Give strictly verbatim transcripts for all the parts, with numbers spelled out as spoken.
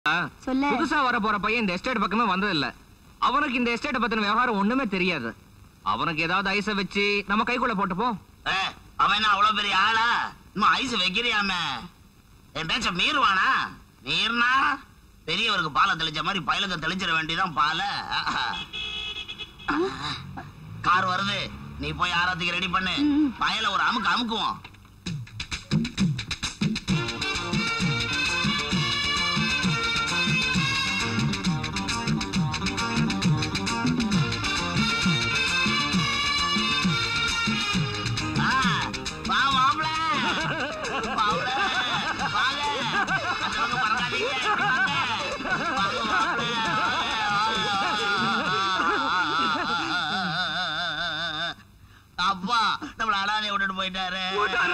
புதுசா வர போற பையன் இந்த எஸ்டேட் பக்கமே வந்தது இல்ல. அவனுக்கு இந்த எஸ்டேட் பத்தின விவகாரம் ஒண்ணுமே தெரியாது. அவனுக்கு ஏதாவது ஐஸ வச்சு நம்ம கைக்குள்ள போட்டுப்போம். அவன் அவ்வளவு பெரிய ஆளா? இன்னும் ஐஸ் வைக்கிறியாம? என் பேச்ச மீறுவானா? மீறினா பெரியவருக்கு பாலை தெளிச்ச மாதிரி பயலுக்கு தெளிச்சிட வேண்டியதான் பால. கார் வருது, நீ போய் ஆராத்திக்கு ரெடி பண்ணு. பயல ஒரு அமுக்கு அமுக்குவோம். அப்பா நம்மள அடாதே விட்டுட்டு போயிட்டாரு.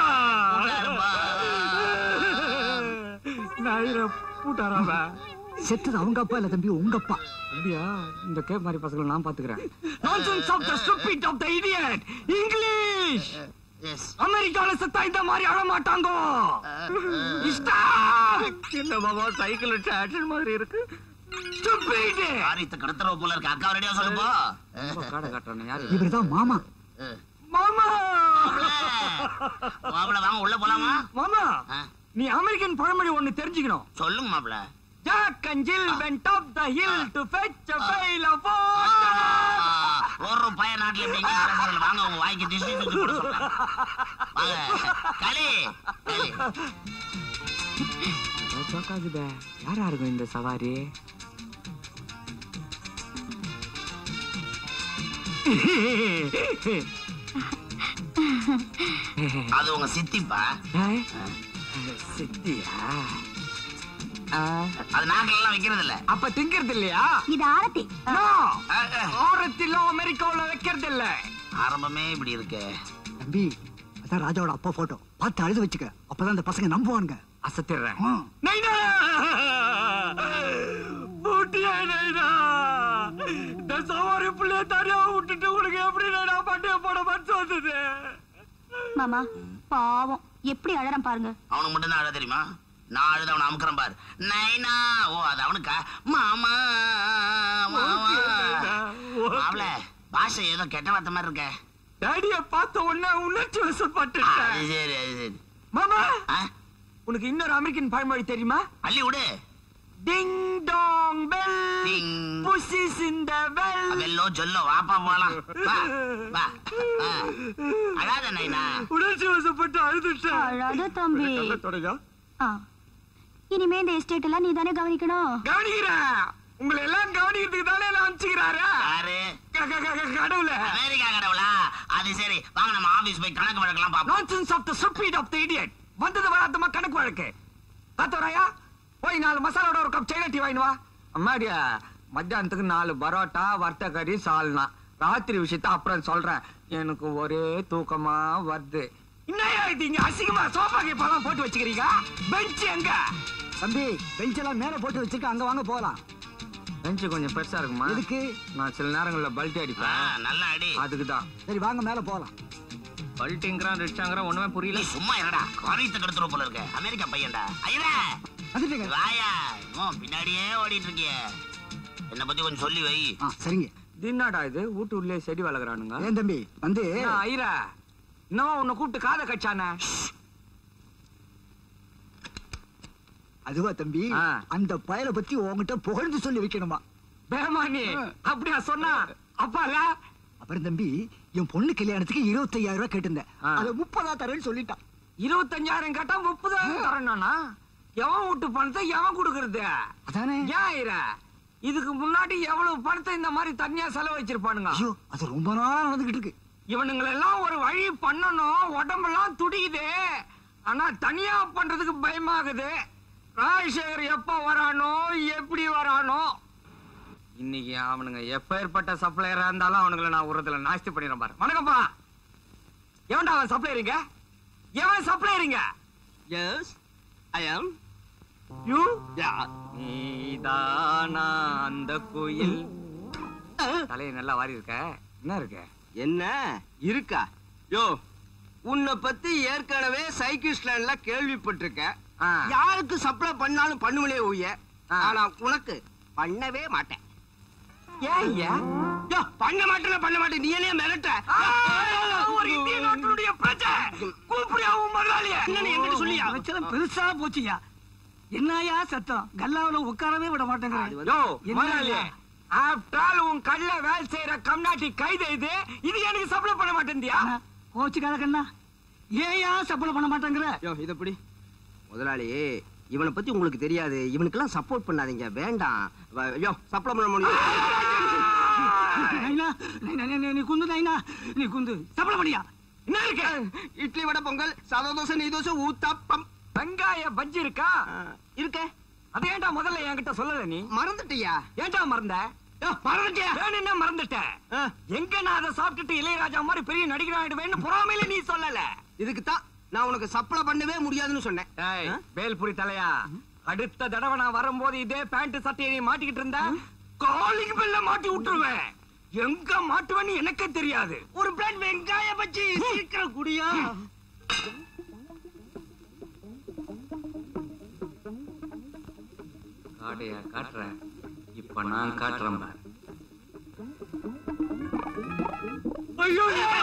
செத்தது அவங்க அப்பா இல்ல தம்பி, உங்க அப்பா. அப்படியா? இந்த கேப் மாதிரி பசங்களை நான் பாத்துக்கிறேன். Nonsense of the stupid of the idiot. English. அமெரிக்கால செத்தா இந்த மாதிரி அழ மாட்டாங்க. என்ன பாபா சைக்கிள் ஆக்ஷன் மாதிரி இருக்கு. Stupid. காரியத்தை கடத்துற போல இருக்கு. அக்கா ரெடியா சொல்லுப்பா. காட காட்டறேன். யாரு? இவர்தான் மாமா. மாமா மாப்ள வாங்க உள்ள போலாமா? மாமா நீ அமெரிக்கன் பழமொழி ஒன்னு தெரிஞ்சுக்கணும். சொல்லுங்க மாப்ள. Jack and Jill went up the hill to fetch a pail of water. ஒரு பய நாட்டுல எப்படிங்க பேசுறது? வாங்க உங்க வாய்க்கு திசை தூக்கி போட சொல்றேன். வாங்க களி களி. ஜோக்காகுதே. யாரா இருக்கும் இந்த சவாரி? அது உங்க சித்திப்பா. சித்தியா? அது நாட்டுல எல்லாம் வைக்கிறது இல்ல. அப்ப திங்கிறது இல்லையா? இது ஆரத்தி. ஆரத்தில அமெரிக்காவுல வைக்கிறது இல்ல. ஆரம்பமே இப்படி இருக்கு தம்பி. அதான் ராஜாவோட அப்பா போட்டோ பார்த்து அழுது வச்சுக்க. அப்பதான் அந்த பசங்க நம்புவானுங்க. அசத்திடுறேன். நைனா பூட்டியா நைனா, இந்த சவாரி பிள்ளைய தனியா விட்டுட்டு உனக்கு எப்படி நைனா பட்டிய போட மனசு வந்தது? மாமா பாவம் எப்படி அழறான் பாருங்க. அவனுக்கு மட்டும் தான் அழ தெரியுமா? நான் அழுத அவனை அமுக்குறேன் பாரு. நைனா. ஓ அது அவனுக்கா? மாமா மாமா. அவள பாஷை ஏதோ கெட்ட வார்த்தை மாதிரி இருக்க. டாடிய பார்த்த உடனே உணர்ச்சி வசப்பட்டு. அது சரி அது சரி. மாமா உனக்கு இன்னொரு அமெரிக்கன் பழமொழி தெரியுமா? அள்ளி விடு. Ding dong bell pussy's in the well. வெல்லோ ஜொல்லோ வாப்பா போலாம். வா வா. அழாத நைனா. உணர்ச்சி வசப்பட்டு அழுதுட்டேன். அழாத தம்பி. தொடங்க. இனிமே இந்த எஸ்டேட் எல்லாம் நீ தானே கவனிக்கணும். கவனிக்கிறேன். உங்களை எல்லாம் கவனிக்கிறதுக்கு தானே நான் அனுப்பிச்சுக்கிறாரு. யாரு? கடவுள. அமெரிக்கா கடவுளா? அது சரி வாங்க நம்ம ஆபீஸ் போய் கணக்கு வழக்கெல்லாம் பாப்போம். Nonsense of the stupid of the idiot. வந்தது வராதமா கணக்கு வழக்கு. தாத்தோராயா போய் நாலு மசாலோட ஒரு கப் சைனா டீ வாங்கிட்டு வா. அம்மாடியா மத்தியானத்துக்கு நாலு பரோட்டா வறுத்த கறி சால்னா. ராத்திரி விஷயத்த அப்புறம் சொல்றேன். எனக்கு ஒரே தூக்கமா வருது. என்னையா இது இங்க அசிங்கமா சோஃபா கேப்பெல்லாம் போட்டு வச்சுக்கிறீங்க? பெஞ்ச் எங்க? தம்பி பெஞ்ச் எல்லாம் மேல போட்டு வச்சிருக்க. அங்க வாங்க போலாம். பெஞ்ச் கொஞ்சம் பெருசா இருக்குமா? எதுக்கு? நான் சில நேரங்கள்ல பல்ட்டி அடிப்பேன். நல்ல அடி. அதுக்கு தான். சரி வாங்க மேல போலாம். பல்ட்டிங்கறான் ரிச்சாங்கறான் ஒண்ணுமே புரியல. சும்மா இருடா. காரியத்தை கடத்துற போல இருக்க. அமெரிக்கா பையன்டா. ஐயா வந்துட்டீங்க. வாயா. ஓ பின்னாடியே ஓடிட்டு இருக்கியே. என்ன பத்தி கொஞ்சம் சொல்லி வை. சரிங்க. தின்னாடா இது வீட்டு உள்ளே செடி வளர்க்கறானுங்க. ஏன் தம்பி வந்து ஐரா இன்னும் உன்னை கூப்பிட்டு காதை கச்சானே. அதுவா தம்பி? அந்த பயலை பத்தி உங்ககிட்ட புகழ்ந்து சொல்லி வைக்கணுமா? பேமானி அப்படியா சொன்னா? அப்பால அப்புறம் தம்பி என் பொண்ணு கல்யாணத்துக்கு இருபத்தி ஐயாயிரம் ரூபாய் கேட்டிருந்தேன். அது முப்பதா தரேன்னு சொல்லிட்டான். இருபத்தஞ்சாயிரம் கேட்டா முப்பதாயிரம் தரேன்னா எவன் வீட்டு பணத்தை எவன் கொடுக்கறது? அதானே. ஏன் ஐரா இதுக்கு முன்னாடி எவ்வளவு பணத்தை இந்த மாதிரி தனியா செலவு வச்சிருப்பானுங்க. அது ரொம்ப நாளா நடந்துகிட்டு இருக்கு. இவனுங்களெல்லாம் ஒரு வழி பண்ணணும். உடம்பெல்லாம் துடிக்குது. ஆனா தனியா பண்றதுக்கு பயமாகுது. ராஜசேகர் எப்ப வரானோ எப்படி வரானோ. இன்னைக்கு அவனுங்க எப்ப ஏற்பட்ட சப்ளையரா இருந்தாலும் அவனுங்களை நான் உரத்துல நாஸ்தி பண்ணிடுறேன் பாரு. வணக்கம்ப்பா. எவன்டா அவன் சப்ளையருங்க? எவன் சப்ளையருங்க? S I am you. நீதானா அந்த கோயில்? தலையை நல்லா வாரி இருக்க. என்ன இருக்க? என்ன இருக்கா? யோ உன்னை பத்தி ஏற்கனவே சைக்கிள் ஸ்டாண்ட்ல கேள்விப்பட்டிருக்க. யாருக்கு சப்ளை பண்ணாலும் பண்ணுவனே ஊய. ஆனா உனக்கு பண்ணவே மாட்டேன். ஏன் ஐயா? யோ, பண்ண மாட்டேன் பண்ண மாட்டேன் நீ என்ன மிரட்ட? ஒரு இந்திய நாட்டுடைய பிரஜை கூப்பிடியாவும் முதலாளியா என்ன என்கிட்ட சொல்லியா? வச்சலம் பெருசா போச்சுயா. என்னையா சத்தம்? கல்லாவுல உட்காரவே விட மாட்டேங்கிறேன். யோ, முதலாளியா, ஆப்டால் உன் கல்ல வேலை செய்யற கம்நாட்டி கைது இது இது எனக்கு சப்ளை பண்ண மாட்டேந்தியா? கோச்சுக்காத கண்ணா, ஏயா சப்ளை பண்ண மாட்டேங்கிற? யோ, இத பிடி. முதலாளி, இவனை பத்தி உங்களுக்கு தெரியாது. இவனுக்கெல்லாம் சப்போர்ட் பண்ணாதீங்க, வேண்டாம். வ- யோ, சப்ளை பண்ண முடியும். நைனா, நைனா, நைனா, நீ குந்து நைனா, நீ குந்து சப்ளை பண்ணியா? என்ன இருக்கு? இட்லி வடை பொங்கல் சாதா தோசை நெய் தோசை ஊத்தாப்பம் வெங்காய பஜ்ஜி இருக்கா? இருக்க. அது ஏன்டா முதல்ல என்கிட்ட சொல்லல நீ? மறந்துட்டியா? ஏன்டா மறந்த? யோ, மறந்துட்டியா? வேணும்னா மறந்துட்டேன். ஆ, எங்க நான் அதை சாப்பிட்டுட்டு இளையராஜா மாதிரி பெரிய நடிகர் ஆயிடுவேன்னு பொறாமையில நீ சொல்லல. இதுக்கு தான் நான் உனக்கு சப்ளை பண்ணவே முடியாதுன்னு சொன்னேன். ஏய், ஆ? வேல்புரி தலையா, அடுத்த தடவை நான் வரும்போது இதே பேண்ட் சட்டையை நீ மாட்டிக்கிட்டு இருந்தா காலிங் பெல்ல மாட்டி விட்டுருவேன். எங்க மாட்டுவேன்னு எனக்கே தெரியாது. ஒரு பிளேட் வெங்காய பஜ்ஜி சீக்கிரம் குடியா. காடையா காட்டுறேன், இப்ப நான் காட்டுறேன் பார். ஐயோ,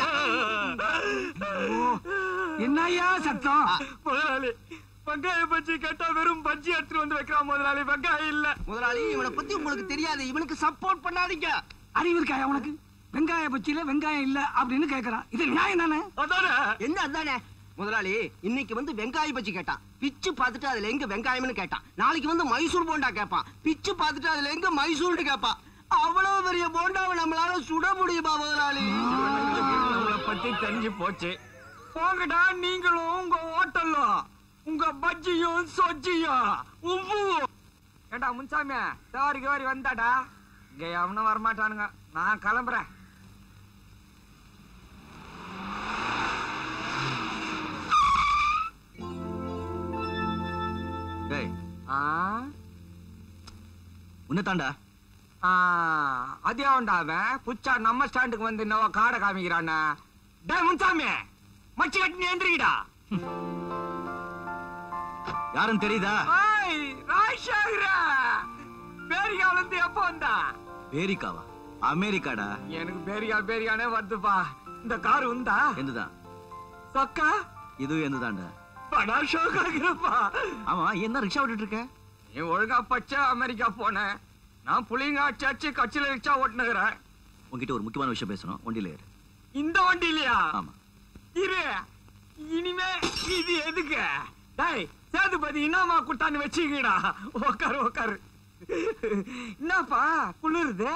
என்னையா சத்தம்? முதலாளி, வெங்காய பஜ்ஜி கேட்டா வெறும் பஜ்ஜி எடுத்துட்டு வந்து வைக்கிறான் முதலாளி. வெங்காயம் இல்ல. முதலாளி, இவனை பத்தி உங்களுக்கு தெரியாது. இவனுக்கு சப்போர்ட் பண்ணாதீங்க. அறிவு இருக்காயா உனக்கு? வெங்காய பஜ்ஜியில வெங்காயம் இல்ல அப்படின்னு கேக்குறான். இது நியாயம் தானே? என்ன அதானே? முதலாளி, இன்னைக்கு வந்து வெங்காய பஜ்ஜி கேட்டான். பிச்சு பார்த்துட்டு அதுல எங்க வெங்காயம்னு கேட்டான். நாளைக்கு வந்து மைசூர் போண்டா கேட்பான். பிச்சு பார்த்துட்டு அதுல எங்க மைசூர்னு கேட்பான். அவ்வளவு பெரிய போண்டாவை நம்மளால சுட முடியுமா முதலாளி? நம்மளை பத்தி தெரிஞ்சு போச்சு. போங்கடா, நீங்களும் உங்க ஹோட்டலும் உங்க பஜ்ஜியும் சொஜ்ஜியும் உப்பு. ஏண்டா முன்சாமியா, தேவாரி கேவாரி வந்தாடா? இங்க அவனும் வரமாட்டானுங்க. நான் கிளம்புறேன். டேய், ஆ உன்னதாண்டா. ஆ, அதே அவன்டா அவன் புச்சா நம்ம ஸ்டாண்டுக்கு வந்து என்னவோ காடை காமிக்கிறானா? டே முன்சாமி, மச்சி கட்டி எந்திரிடா. யாருன்னு தெரியுதா? ஏய், ராஜசேகர, பேரிகால இருந்து எப்ப வந்தா? பேரிக்காவா? அமெரிக்காடா. எனக்கு பேரிகா பேரிகானே வருதுப்பா. இந்த கார் உண்டா? என்னதான்? சொக்கா இது என்னதாண்டா? படா ஷோக்காகிறப்பா. ஆமா, என்ன ரிக்ஷா ஓட்டிட்டு இருக்க? நீ ஒழுங்கா பச்சை அமெரிக்கா போன, நான் புளிங்கா சர்ச்சு கட்சியில ரிக்ஷா ஓட்டுனுகிறேன். உன்கிட்ட ஒரு முக்கியமான விஷயம் பேசணும். வண்டியில ஏறு. இந்த வண்டி இல்லையா? ஆமா. இரு, இனிமே இது எதுக்கு? டேய் சேதுபதி, என்னமா குட்டான்னு வச்சுக்கடா. உக்காரு உக்காரு. என்னப்பா குளிருது?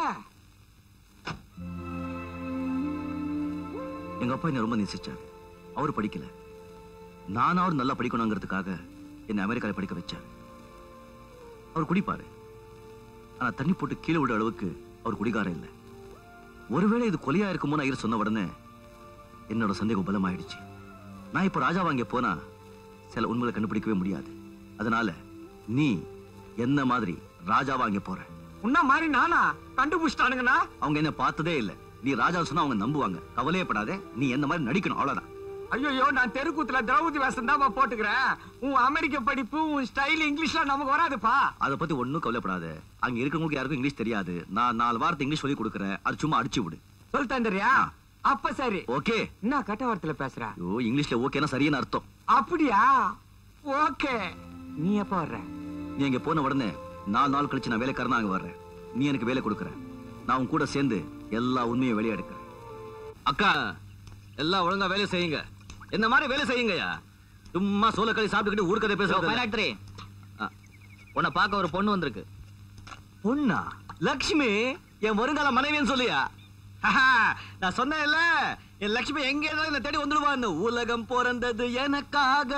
எங்க அப்பா என்ன ரொம்ப நேசிச்சாரு. அவரு படிக்கல, நானாவது நல்லா படிக்கணுங்கிறதுக்காக என்ன அமெரிக்கால படிக்க வச்சார். அவர் குடிப்பாரு, ஆனா தண்ணி போட்டு கீழே விட அளவுக்கு அவர் குடிகாரம் இல்ல. ஒருவேளை இது கொலையா இருக்குமோ ஐயர் சொன்ன உடனே என்னோட சந்தேகம் பலமாயிடுச்சு. நான் இப்ப ராஜா வாங்க போனா சில உண்மைகளை கண்டுபிடிக்கவே முடியாது. அதனால நீ என்ன மாதிரி ராஜா வாங்க போற. உன்ன மாதிரி நானா? கண்டுபிடிச்சிட்டானுங்கண்ணா. அவங்க என்ன பார்த்ததே இல்ல. நீ ராஜா சொன்னா அவங்க நம்புவாங்க. கவலையே படாதே, நீ என்ன மாதிரி நடிக்கணும், அவ்வளவுதான். ஐயோ, நான் தெருக்கூத்துல திரௌபதி வேஷம் தான் போட்டுக்கிறேன். உன் அமெரிக்க படிப்பு, உன் ஸ்டைல் இங்கிலீஷ்லாம் நமக்கு வராதுப்பா. அத பத்தி ஒண்ணும் கவலைப்படாத. அங்க இருக்கிறவங்களுக்கு யாருக்கும் இங்கிலீஷ் தெரியாது. நான் நாலு வாரத்தை இங்கிலீஷ் சொல்லி கொடுக்கறேன். அது சும்மா அடிச்சு விடு. சொல் தந்துறியா? அப்ப சரி. ஓகே. என்ன கட்ட வார்த்தையில பேசுற? ஐயோ, இங்கிலீஷ்ல ஓகேனா சரியான அர்த்தம். அப்படியா? ஓகே. நீ எப்ப வர்ற? நீ இங்க போன உடனே நாலு நாள் கழிச்சு நான் வேலைக்காரனா அங்க வர்றேன். நீ எனக்கு வேலை கொடுக்கற. நான் உன் கூட சேர்ந்து எல்லா உண்மையும் வெளியே எடுக்கிறேன். அக்கா, எல்லாம் ஒழுங்கா வேலை செய்யுங்க. என்ன மாதிரி வேலை செய்யுங்கயா. சும்மா சோளக்களி சாப்பிட்டுக்கிட்டு ஊர்க்கதை பேசுறேன். உன்னை பார்க்க ஒரு பொண்ணு வந்திருக்கு. பொண்ணா? லக்ஷ்மி, என் வருங்கால மனைவின்னு சொல்லியா? நான் சொன்னேன்ல, என் லட்சுமி எங்க இருந்தாலும் என்ன தேடி வந்துடுவான்னு. உலகம் பிறந்தது எனக்காக.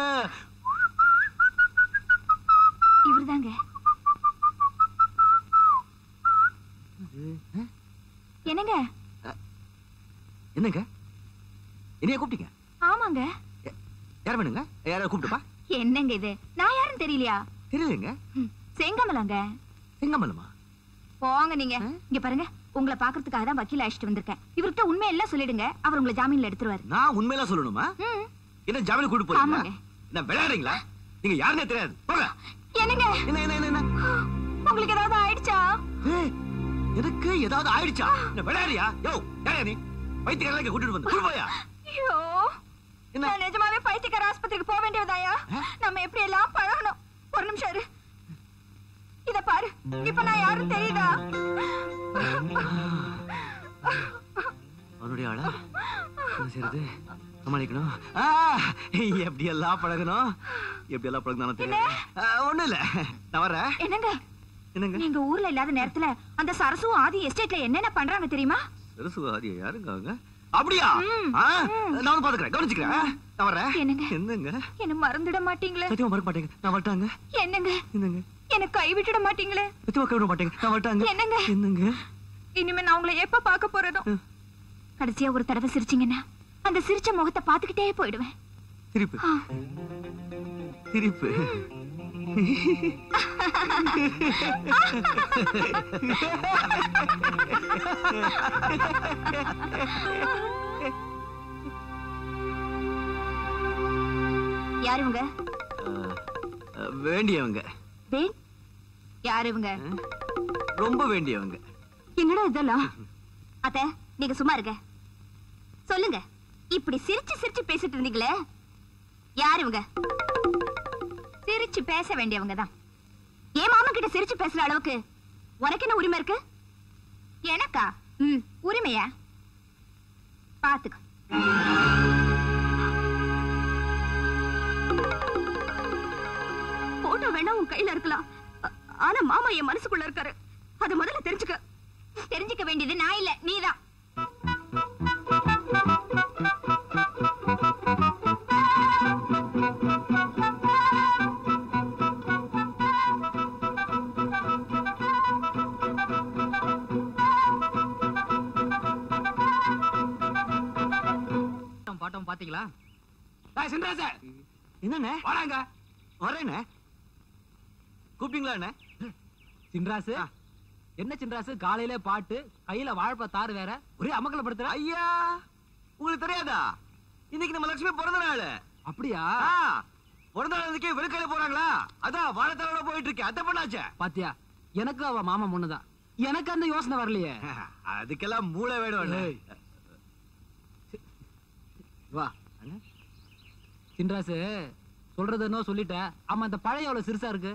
இவர்தாங்க. என்னங்க? என்னங்க என்னைய கூப்பிட்டீங்க? ஆமாங்க. யார் வேணுங்க? யாராவது கூப்பிட்டுப்பா. என்னங்க இது? நான் யாருன்னு தெரியலையா? தெரியலங்க. செங்கமலங்க. செங்கமலமா? போங்க நீங்க. இங்க பாருங்க, உங்களை பாக்குறதுக்காக தான் வக்கீல் அழைச்சிட்டு வந்திருக்கேன். இவர்கிட்ட உண்மை எல்லாம் சொல்லிடுங்க, அவர் உங்களை ஜாமீன்ல எடுத்துருவாரு. நான் உண்மையெல்லாம் சொல்லணுமா? என்ன ஜாமீன் கூட்டு போறீங்களா? என்ன விளையாடுறீங்களா? நீங்க யாருன்னே தெரியாது. போங்க. என்னங்க? என்ன என்ன என்ன உங்களுக்கு ஏதாவது ஆயிடுச்சா? எனக்கு ஏதாவது ஆயிடுச்சா? என்ன விளையாடியா? யோ யாரையா நீ? பைத்தியக்காரங்க கூட்டிட்டு வந்து குடுவையா? ஐயோ நான் நிஜமாவே பைத்தியக்கார ஆஸ்பத்திரிக்கு போக வேண்டியதாயா? நம்ம எப்படி எல்லாம் பழகணும். ஒரு நிமிஷம் இரு. இத பாரு, இப்ப நான் யாரும் தெரியுதா? அவனுடைய ஆளா என்ன செய்யறது? சமாளிக்கணும். எப்படி எல்லாம் பழகணும், எப்படி எல்லாம் பழகணும் தெரியும். ஒண்ணு இல்ல, நான் வரேன். என்னங்க என்னங்க நீங்க ஊர்ல இல்லாத நேரத்துல அந்த சரசு ஆதி எஸ்டேட்ல என்னென்ன பண்றாங்க தெரியுமா? சரசு ஆதி யாருங்க அவங்க? அப்படியா? நான் வந்து பாத்துக்கிறேன், கவனிச்சுக்கிறேன். நான் வரேன். என்னங்க என்னங்க என்ன மறந்துட மாட்டீங்களே? சத்தியமா மறக்க மாட்டேங்க, நான் வரட்டாங்க. என்னங்க என்னங்க என்ன கை விட்டுட மாட்டீங்களே? சத்தியமா கை விட மாட்டேங்க, நான் வரட்டாங்க. என்னங்க என்னங்க இனிமே நான் உங்களை எப்ப பார்க்க போறதோ? கடைசியா ஒரு தடவை சிரிச்சீங்கன்னா அந்த சிரிச்ச முகத்தை பாத்துக்கிட்டே போயிடுவேன். சிரிப்பு சிரிப்பு யாரு இவங்க? வேண்டியவங்க. யாரு இவங்க? ரொம்ப வேண்டியவங்க. என்னடா இதெல்லாம்? அத்தை நீங்க சும்மா இருங்க. சொல்லுங்க, இப்படி சிரிச்சு சிரிச்சு பேசிட்டு இருந்தீங்களே, யாரு இவங்க? சிரிச்சு பேச வேண்டியவங்க தான். என் மாமா கிட்ட சிரிச்சு பேசுற அளவுக்கு உனக்கு என்ன உரிமை இருக்கு? எனக்கா? ம் உரிமையா? பாத்துக்க. போட்டோ வேணா உன் கையில இருக்கலாம், ஆனா மாமா என் மனசுக்குள்ள இருக்காரு. அது முதல்ல தெரிஞ்சுக்க. தெரிஞ்சுக்க வேண்டியது நான் இல்ல, நீதான். பாட்டம் பாத்தீங்களா? என்னண்ணே? வராங்க. வரேண்ணே. கூப்பிட்டீங்களா அண்ணே? சின்ராசு என்ன சின்ராசு, காலையில பாட்டு, கையில வாழ்ப்ப தாறு வேற, ஒரே அமக்கல படுத்துற. ஐயா உங்களுக்கு தெரியாதா, இன்னைக்கு நம்ம லட்சுமி பிறந்த நாள். அப்படியா? பிறந்த நாளுக்கே வெளுக்கையில போறாங்களா? அதான் வாழைத்தாரோட போயிட்டு இருக்கேன். அத்தை பண்ணாச்சே பாத்தியா? எனக்கு அவ மாமா முன்னதான். எனக்கு அந்த யோசனை வரலையே. அதுக்கெல்லாம் மூளை வேணும். வா சின்ராசு, சொல்றது என்ன சொல்லிட்ட. ஆமா, இந்த பழைய எவ்வளவு சிறுசா இருக்கு?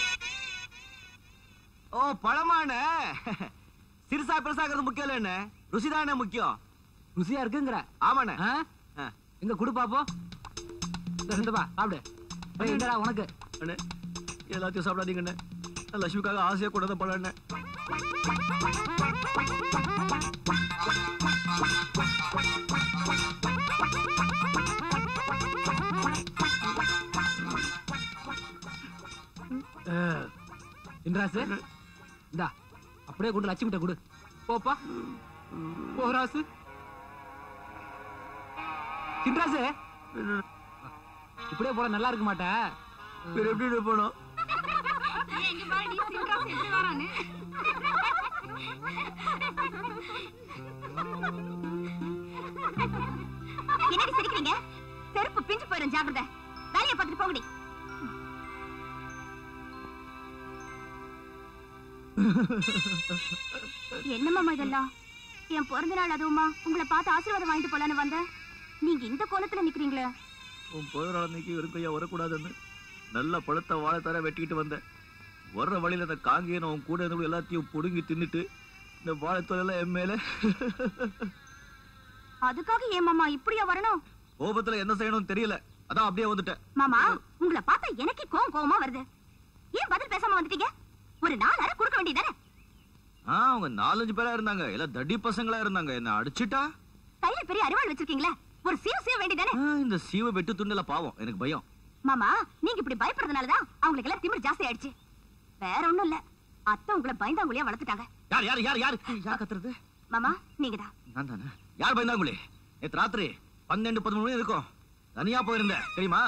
ஓ பழமான சிறுசா பெருசாகிறது முக்கியம் இல்ல என்ன, ருசிதானே முக்கியம். ருசியா இருக்குங்கிற? ஆமாண்ணே. எங்க குடு பாப்போம். பா சாப்பிடு. என்னடா உனக்கு? அண்ணே எல்லாத்தையும் சாப்பிடாதீங்கண்ணே, லட்சுமிக்காக ஆசையா கூட தான் பழண்ணே. சின்ராசு இந்தா, அப்படியே கொண்டு லட்சுமிட்ட கொடு. போப்பா போராசு. சின்ராசு இப்படியே போற நல்லா இருக்க மாட்டா. எப்படி போனோம்? என்னடி சிரிக்கிறீங்க? செருப்பு பிஞ்சு போயிரும், ஜாக்கிரதை. வேலையை பார்த்துட்டு போங்கடி. என்ன மாமா இதெல்லாம்? என் பிறந்த நாள் அதுவுமா உங்களை பார்த்து ஆசீர்வாதம் வாங்கிட்டு போலான்னு வந்தேன். நீங்க இந்த கோலத்துல நிக்கிறீங்களே. உன் பிறந்த நாள் அன்னைக்கு வெறும் கையா வரக்கூடாதுன்னு நல்ல பழுத்த வாழைத்தார வெட்டிக்கிட்டு வந்தேன். வர்ற வழியில இந்த காங்கேயன் உன் கூட இருந்தவங்க எல்லாத்தையும் புடுங்கி தின்னுட்டு இந்த வாழைத்தோல என் மேல. அதுக்காக ஏன் மாமா இப்படியா வரணும்? கோபத்துல என்ன செய்யணும்னு தெரியல, அதான் அப்படியே வந்துட்டேன். மாமா உங்களை பார்த்தா எனக்கே கோவம் கோவமா வருது. ஏன் பதில் பேசாம வந்துட்டீங்க? ஒரு நாலு அரை கொடுக்க வேண்டியதானே? அவங்க நாலஞ்சு பேரா இருந்தாங்க, எல்லாம் தடி பசங்களா இருந்தாங்க. என்ன அடிச்சுட்டா? கையில பெரிய அரிவாள் வச்சிருக்கீங்களே, ஒரு சீவ சீவ வேண்டியதானே? இந்த சீவ வெட்டு துண்டுல பாவம், எனக்கு பயம். மாமா நீங்க இப்படி பயப்படுறதுனாலதான் அவங்களுக்கு எல்லாம் திமிர் ஜாஸ்தி ஆயிடுச்சு. வேற ஒண்ணும் இல்ல, அத்தை உங்களை பயந்தாங்குழியா வளர்த்துட்டாங்க. யார் யார் யார் யார் யார் கத்துறது? மாமா நீங்கதான். நான் தானே. யார் பயந்தாங்குழி? நேத்து ராத்திரி பன்னெண்டு பதிமூணு மணி இருக்கும், தனியா போயிருந்தேன் தெரியுமா?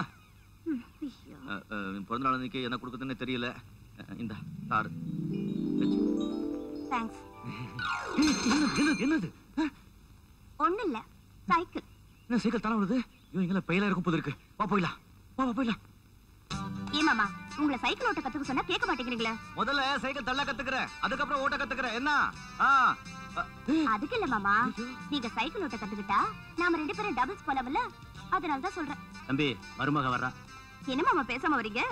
பிறந்த நாள் அன்னைக்கு என்ன கொடுக்குதுன்னு தெரியல. இந்த தாரு. தேங்க்ஸ். என்னது? ஒண்ணு இல்ல, சைக்கிள். என்ன சைக்கிள் தானே வருது? இவங்க பையில இருக்கும் போது இருக்கு. வா போயிடலாம், வா போயிடலாம். ஏ மாமா உங்களை சைக்கிள் ஓட்ட கத்துக்க சொன்னா கேட்க மாட்டேங்கிறீங்களே. முதல்ல சைக்கிள் தள்ள கத்துக்கிறேன், அதுக்கப்புறம் ஓட்ட கத்துக்கிறேன். என்ன? அதுக்கு இல்ல மாமா, நீங்க சைக்கிள் ஓட்ட கத்துக்கிட்டா நாம ரெண்டு பேரும் டபுள்ஸ் போலாம்ல, அதனால தான் சொல்றேன். தம்பி மருமக வர்றா. என்ன மாமா பேசாம வரீங்க?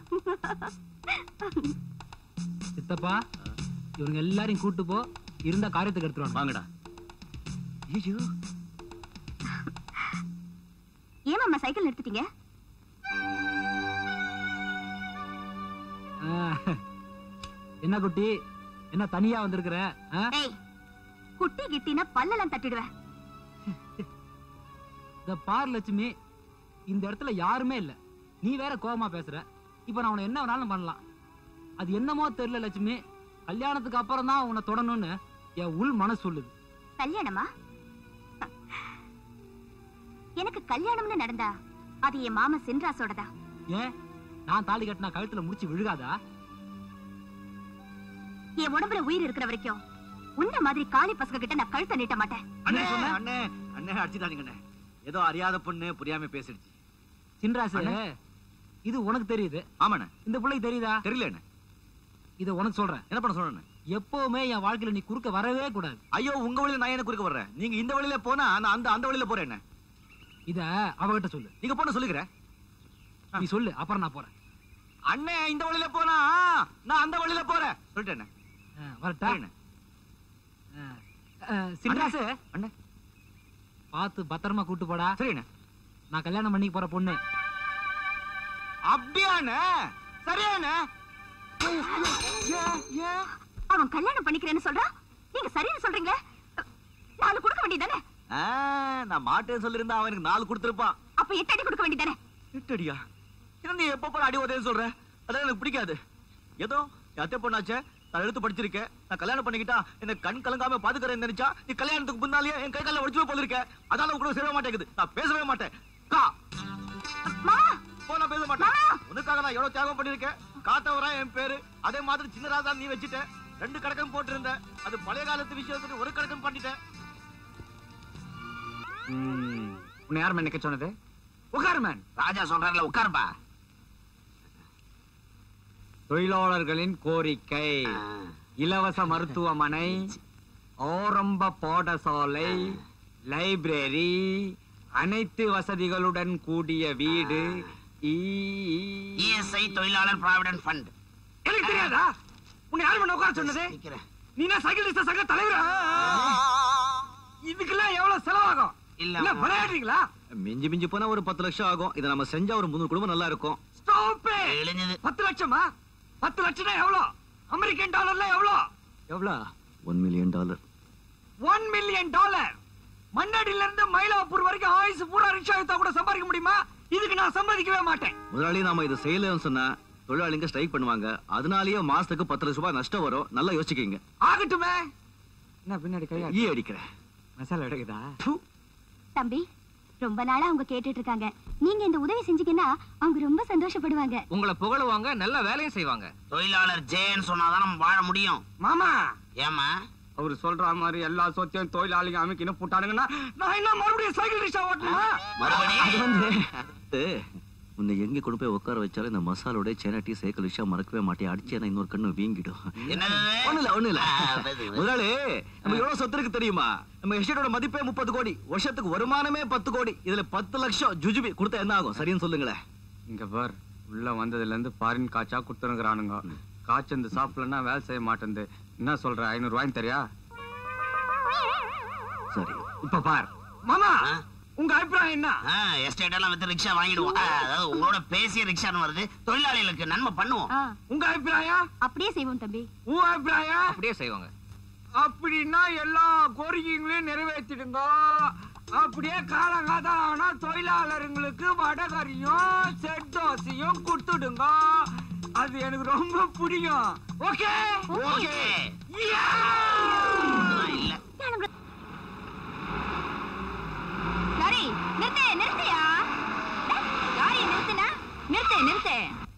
சித்தப்பா, இவங்க எல்லாரையும் கூட்டு போ, இருந்த காரியத்துக்கு எடுத்துருவாங்க. வாங்கடா. ஐயோ, ஏன் மாமா சைக்கிள் நிறுத்திட்டீங்க? என்ன குட்டி, என்ன தனியா வந்திருக்கிற? ஏய், குட்டி கிட்டினா பல்லெல்லாம் தட்டிடுவேன். இந்த பார் லட்சுமி, இந்த இடத்துல யாருமே இல்ல, நீ வேற கோபமா பேசுற. இப்ப நான் உன்னை என்ன வேணாலும் பண்ணலாம். அது என்னமோ தெரியல லட்சுமி, கல்யாணத்துக்கு அப்புறம் தான் உன்னை தொடணும்னு என் உள் மனசு சொல்லுது. கல்யாணமா? எனக்கு கல்யாணம்னு நடந்தா அது என் மாமா சின்ராசோடதா. ஏன், நான் தாலி கட்டினா கழுத்துல முடிச்சு விழுகாதா? என் உடம்புல உயிர் இருக்கிற வரைக்கும் உன்ன மாதிரி காளி பசங்க கிட்ட நான் கழுத்தை நீட்ட மாட்டேன். அண்ணே அண்ணே அண்ணே அடிச்சுதானுங்க. ஏதோ அறியாத பொண்ணு புரியாம பேசிடுச்சு. சின்ராசு, இது உனக்கு தெரியுது. ஆமாண்ணே. இந்த பிள்ளைக்கு தெரியுதா? தெரியல என்ன. இத உனக்கு சொல்றேன். என்ன பண்ண சொல்றேன்? எப்பவுமே என் வாழ்க்கையில நீ குறுக்க வரவே கூடாது. ஐயோ, உங்க வழியில நான் என்ன குறுக்க வர்றேன்? நீங்க இந்த வழியில போனா நான் அந்த அந்த வழியில போறேன். என்ன இத அவகிட்ட சொல்லு. நீங்க போன சொல்லுகிறேன். நீ சொல்லு, அப்புறம் நான் போறேன். அண்ணே இந்த வழியில போனா நான் அந்த வழியில போறேன் சொல்லிட்டேன். வரட்டா? சின்ராசு, அண்ணே பார்த்து பத்திரமா கூட்டு போடா. சரிண்ணே. நான் கல்யாணம் பண்ணிக்க போற பொண்ணு. அப்படியாண்ணே? சரியாண்ணே. அவன் கல்யாணம் பண்ணிக்கிறேன்னு சொல்றான், நீங்க சரின்னு சொல்றீங்க. நாலு கொடுக்க வேண்டியதானே? நான் மாட்டேன்னு சொல்லிருந்தா அவனுக்கு நாலு கொடுத்திருப்பான். அப்ப எட்டு அடி கொடுக்க வேண்டியதானே? எட்டு அடியா? நீ எப்ப போற அடி உதவி சொல்ற? அதான் எனக்கு பிடிக்காது. ஏதோ அத்தை பொண்ணாச்சே, நான் எழுத்து படிச்சிருக்கேன், நான் கல்யாணம் பண்ணிக்கிட்டா என்ன கண் கலங்காம பாத்துக்கிறேன்னு நினைச்சா நீ கல்யாணத்துக்கு முன்னாலேயே என் கை கால ஒடிச்சு போல இருக்க. அதால கூட சேர மாட்டேங்குது. நான் பேசவே மாட்டேன். கா பேச மாட்டேன். உனக்காக நான் எவ்வளவு தியாகம் பண்ணிருக்கேன். காத்தவரா என் பேரு. அதே மாதிரி சின்ன ராஜா நீ வச்சுட்ட. ரெண்டு கணக்கம் போட்டு இருந்த. அது பழைய காலத்து விஷயத்துக்கு ஒரு கணக்கம் பண்ணிட்டேன். உன்னை யார் நினைக்க சொன்னது? உட்காரு மேன். ராஜா சொல்றாருல, உட்காருப்பா. தொழிலாளர்களின் கோரிக்கை, இலவச மருத்துவமனை, ஆரம்ப பாடசாலை, லைப்ரரி, அனைத்து வசதிகளுடன் கூடிய வீடு, இஎஸ்ஐ தொழிலாளர் ப்ராவிடன்ட் ஃபண்ட். எனக்கு தெரியாதா? உன்னை யார் பண்ண உட்கார சொன்னது? நீ என்ன சைக்கிள் சங்க தலைவரா? இதுக்கெல்லாம் எவ்வளவு செலவாகும்? இல்ல விளையாடுறீங்களா? மிஞ்சி மிஞ்சி போனா ஒரு பத்து லட்சம் ஆகும். இதை நம்ம செஞ்சா ஒரு முன்னூறு குடும்பம் நல்லா இருக்கும். பத்து லட்சமா? பத்து லட்சம் எவ்வளவு? அமெரிக்கன் டாலர்ல எவ்வளவு? எவ்வளவு? One million dollar. One million dollar. மண்ணாடியில இருந்து மயிலாப்பூர் வரைக்கும் ஆயுசு பூரா ரிக்ஷா எடுத்தா கூட சம்பாதிக்க முடியுமா? இதுக்கு நான் சம்பாதிக்கவே மாட்டேன். முதலாளி, நாம இது செய்யலன்னு சொன்னா தொழிலாளிங்க ஸ்ட்ரைக் பண்ணுவாங்க. அதனாலேயே மாசத்துக்கு பத்து லட்சம் ரூபாய் நஷ்டம் வரும். நல்லா யோசிக்கீங்க. ஆகட்டுமே. என்ன பின்னாடி கையா ஈ அடிக்கிறேன். மசாலா எடுக்குதா? தம்பி, ரொம்ப நாளா அவங்க கேட்டுட்டு இருக்காங்க. நீங்க இந்த உதவி செஞ்சீங்கன்னா அவங்க ரொம்ப சந்தோஷப்படுவாங்க. உங்களை புகழுவாங்க, நல்ல வேலையும் செய்வாங்க. தொழிலாளர் ஜேன்னு சொன்னாதான் நம்ம வாழ முடியும். மாமா, ஏமா அவரு சொல்ற மாதிரி எல்லா சொத்தையும் தொழிலாளிங்க அமைக்கணும் போட்டானுங்கன்னா நான் என்ன மறுபடியும் சைக்கிள் ரிக்ஷா ஓட்டணுமா? மறுபடியும் உன்னை எங்க கொண்டு போய் உட்கார வச்சாலும் இந்த மசாலோட சேனாட்டி சைக்கிள் விஷயம் மறக்கவே மாட்டேன். அடிச்சேன்னா இன்னொரு கண்ணு வீங்கிடும். ஒண்ணு இல்ல ஒண்ணு இல்ல முதலாளி, நம்ம எவ்வளவு சொத்து இருக்கு தெரியுமா? நம்ம எஸ்டேட்டோட மதிப்பே முப்பது கோடி, வருஷத்துக்கு வருமானமே பத்து கோடி. இதுல பத்து லட்சம் ஜுஜுபி கொடுத்தா என்ன ஆகும்? சரின்னு சொல்லுங்களேன். இங்க பார், உள்ள வந்ததுல இருந்து பாரின் காய்ச்சா குடுத்துருங்கிறானுங்க. காய்ச்சந்து சாப்பிடலன்னா வேலை செய்ய மாட்டேன். என்ன சொல்ற? ஐநூறு ரூபாய் தெரியா? சரி, இப்ப பார் மாமா, உங்க அபிப்பிராயம் என்ன? எஸ்டேட் எல்லாம் வித்து ரிக்ஷா வாங்கிடுவோம். அதாவது உங்களோட பேசிய ரிக்ஷான்னு வருது, தொழிலாளிகளுக்கு நன்மை பண்ணுவோம். உங்க அபிப்பிராயம்? அப்படியே செய்வோம் தம்பி. உங்க அபிப்பிராயம்? அப்படியே செய்வாங்க. அப்படின்னா எல்லா கோரிக்கைகளையும் நிறைவேற்றிடுங்க. அப்படியே காலங்காதான் ஆனா தொழிலாளர்களுக்கு வடகரியும் செட் தோசையும் கொடுத்துடுங்க. அது எனக்கு ரொம்ப பிடிக்கும். Okay okay. இல்ல லாரி நிறுத்து, நிறுத்தியா? லாரி நிறுத்துனா நிறுத்து, நிறுத்து.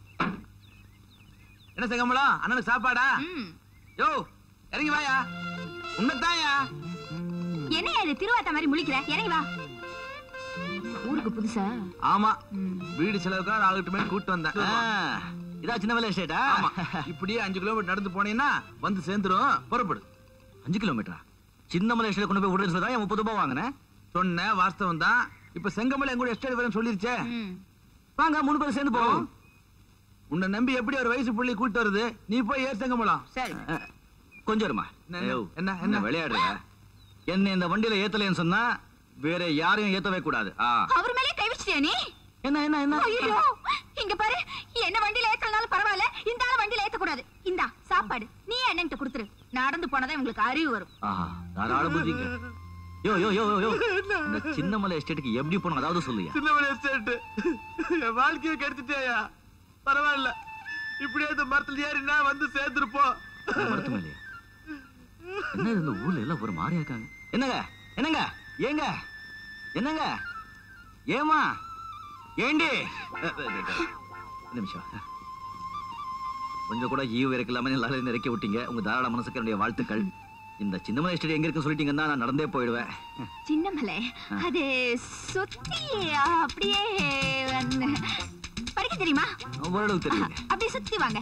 என்ன செய்யங்களா? அண்ணனுக்கு சாப்பாடா? யோ இறங்கி வாயா. உன்னதாயா? என்ன இது திருவாத்த மாதிரி முழிக்கிற? இறங்கி வா. ஊருக்கு புதுசா? ஆமா, வீடு செலவுக்காக ஆளுகிட்ட மேல கூட்டு வந்தேன். இதா சின்ன மலை எஸ்டேட்டா? ஆமா. இப்படியே அஞ்சு கிலோமீட்டர் நடந்து போனீங்கன்னா வந்து சேர்ந்துரும். புறப்படு. அஞ்சு கிலோமீட்டரா? சின்ன மலை எஸ்டேட் கொண்டு போய் விடுறேன்னு சொல்லி தான் முப்பது ரூபாய் வாங்கினேன். சொன்ன வாஸ்தவம் தான். இப்ப செங்கமலை எங்கூட எஸ்டேட் வரேன்னு சொல்லிருச்சே. வாங்க மூணு பேரும் சேர்ந்து போவோம். உன்னை நம்பி எப்படி ஒரு வயசு புள்ளி கூட்டு வருது? நீ போய் ஏர் செங்கமலம். சரி. கொஞ்சம் இருமா. என்ன, என்ன என்ன விளையாடுற? என்ன இந்த வண்டியில ஏத்தலைன்னு சொன்னா வேற யாரையும் ஏத்தவே கூடாது. அவர் மேலே கை வச்சிட்டியா நீ? என்ன என்ன என்ன? ஐயோ, இங்க பாரு, என்ன வண்டியில ஏத்தலனாலும் பரவாயில்ல, இந்த ஆள வண்டியில ஏத்த கூடாது. இந்தா சாப்பாடு நீ என்னன்ட்ட கொடுத்துரு. நடந்து போனதா உங்களுக்கு அறிவு வரும். ஆஹா, தாராள புத்திங்க. யோ யோ யோ யோ, இந்த சின்னமலை எஸ்டேட்டுக்கு எப்படி போகணும் அதாவது சொல்லுயா. சின்னமலை எஸ்டேட் என் வாழ்க்கையை கெடுத்துட்டேயா. பரவாயில்ல, இப்படியே இந்த மரத்துல ஏறினா வந்து சேர்ந்துருப்போம். மரத்து மேலையா? என்ன இந்த ஊர்ல எல்லாம் ஒரு மாதிரியா இருக்காங்க. என்னங்க என்னங்க ஏங்க என்னங்க ஏமா ஏண்டி நிமிஷம் கொஞ்சம் கூட ஈவு இறக்கலாம எல்லாரும் இறக்கி விட்டீங்க. உங்க தாராள மனசுக்கு என்னுடைய வாழ்த்துக்கள். இந்த சின்னமலை எஸ்டேட் எங்க இருக்கு சொல்லிட்டீங்கன்னா நான் நடந்தே போயிடுவேன். சின்னமலை அது சுத்தி அப்படியே படிக்க தெரியுமா? ஓரளவு தெரியுங்க. அப்படியே சுத்தி வாங்க.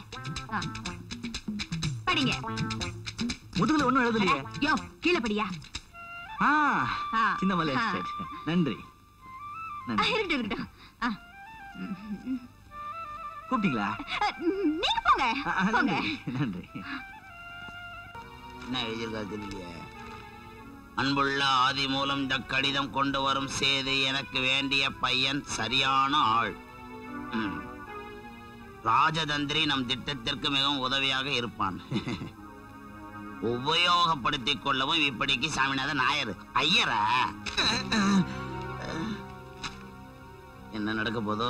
படிங்க. முதுகுல ஒண்ணும் எழுதலையே. யோ கீழே படியா. சின்னமலை எஸ்டேட். நன்றி. இருக்கட்டும் இருக்கட்டும். கூப்பிட்டீங்களா? நீங்க போங்க போங்க. நன்றி. என்ன எழுதியிருக்காது? அன்புள்ள ஆதி மூலம் இந்த கடிதம் கொண்டு வரும் செய்தி எனக்கு வேண்டிய பையன் சரியான ஆள். ராஜதந்திரி நம் திட்டத்திற்கு மிகவும் உதவியாக இருப்பான். உபயோகப்படுத்திக் கொள்ளவும் இப்படிக்கு சாமிநாதன் நாயர். ஐயரா என்ன நடக்க போதோ?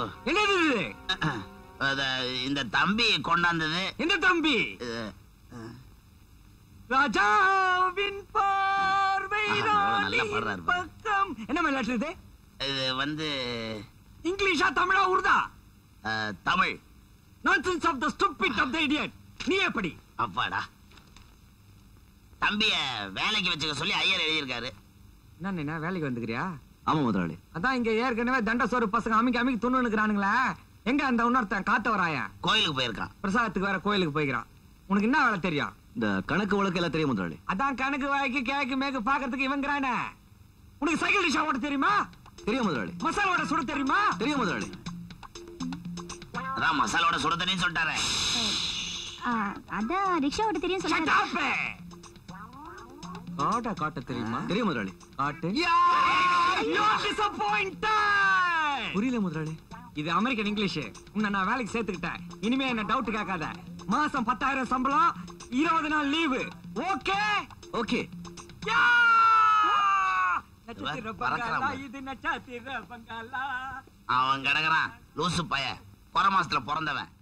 இந்த தம்பி கொண்டாந்தது. இந்த தம்பி ராஜாவின் பார்வை நல்லா பாடுறாரு. பக்கம் என்ன விளையாட்டு இது? இது வந்து இங்கிலீஷா தமிழா உருதா? Tamil. nonsense of the stupid of the idiot. நீ எப்படி? அப்பாடா, தம்பிய வேலைக்கு வச்சுக்க சொல்லி ஐயர் எழுதியிருக்காரு. என்ன வேலைக்கு வந்துக்கிறியா? ஆமா முதலாளி. அதான் இங்க ஏற்கனவே தண்டசோறு பசங்க அமைக்க அமைக்க துண்ணு நிக்கிறானுங்களா? எங்க அந்த இன்னொருத்தன் காத்த வராயா? கோயிலுக்கு போயிருக்கான். பிரசாதத்துக்கு வேற கோயிலுக்கு போய்க்கிறான். உனக்கு என்ன வேலை தெரியும்? இந்த கணக்கு வழக்கு எல்லாம் தெரியும் முதலாளி. அதான் கணக்கு வாய்க்கு கேக்கு மேக்கு பாக்கிறதுக்கு இவங்கிறானே. உனக்கு சைக்கிள் ரிக்ஷா ஓட்ட தெரியுமா? தெரியும் முதலாளி. மசாலோட சுட தெரியுமா? தெரியும் முதலாளி. அதான் மசாலோட சுட தெரியும் சொல்லிட்டாரு. அதான் ரிக்ஷா ஓட்ட தெரியும் சொல்லிட்டாரு. காட்ட காட்ட தெரியுமா? தெரியும் முதலாளி. காட்டு. புரியல முதலாளி. இது அமெரிக்கன் இங்கிலீஷ். உன்னை நான் வேலைக்கு சேர்த்துக்கிட்டேன். இனிமே என்ன டவுட் கேட்காத. மாசம் பத்தாயிரம் சம்பளம், இருபது நாள் லீவு. Okay okay. அவன் கிடக்குறான் லூசு பைய. குறை மாசத்துல பிறந்தவன்.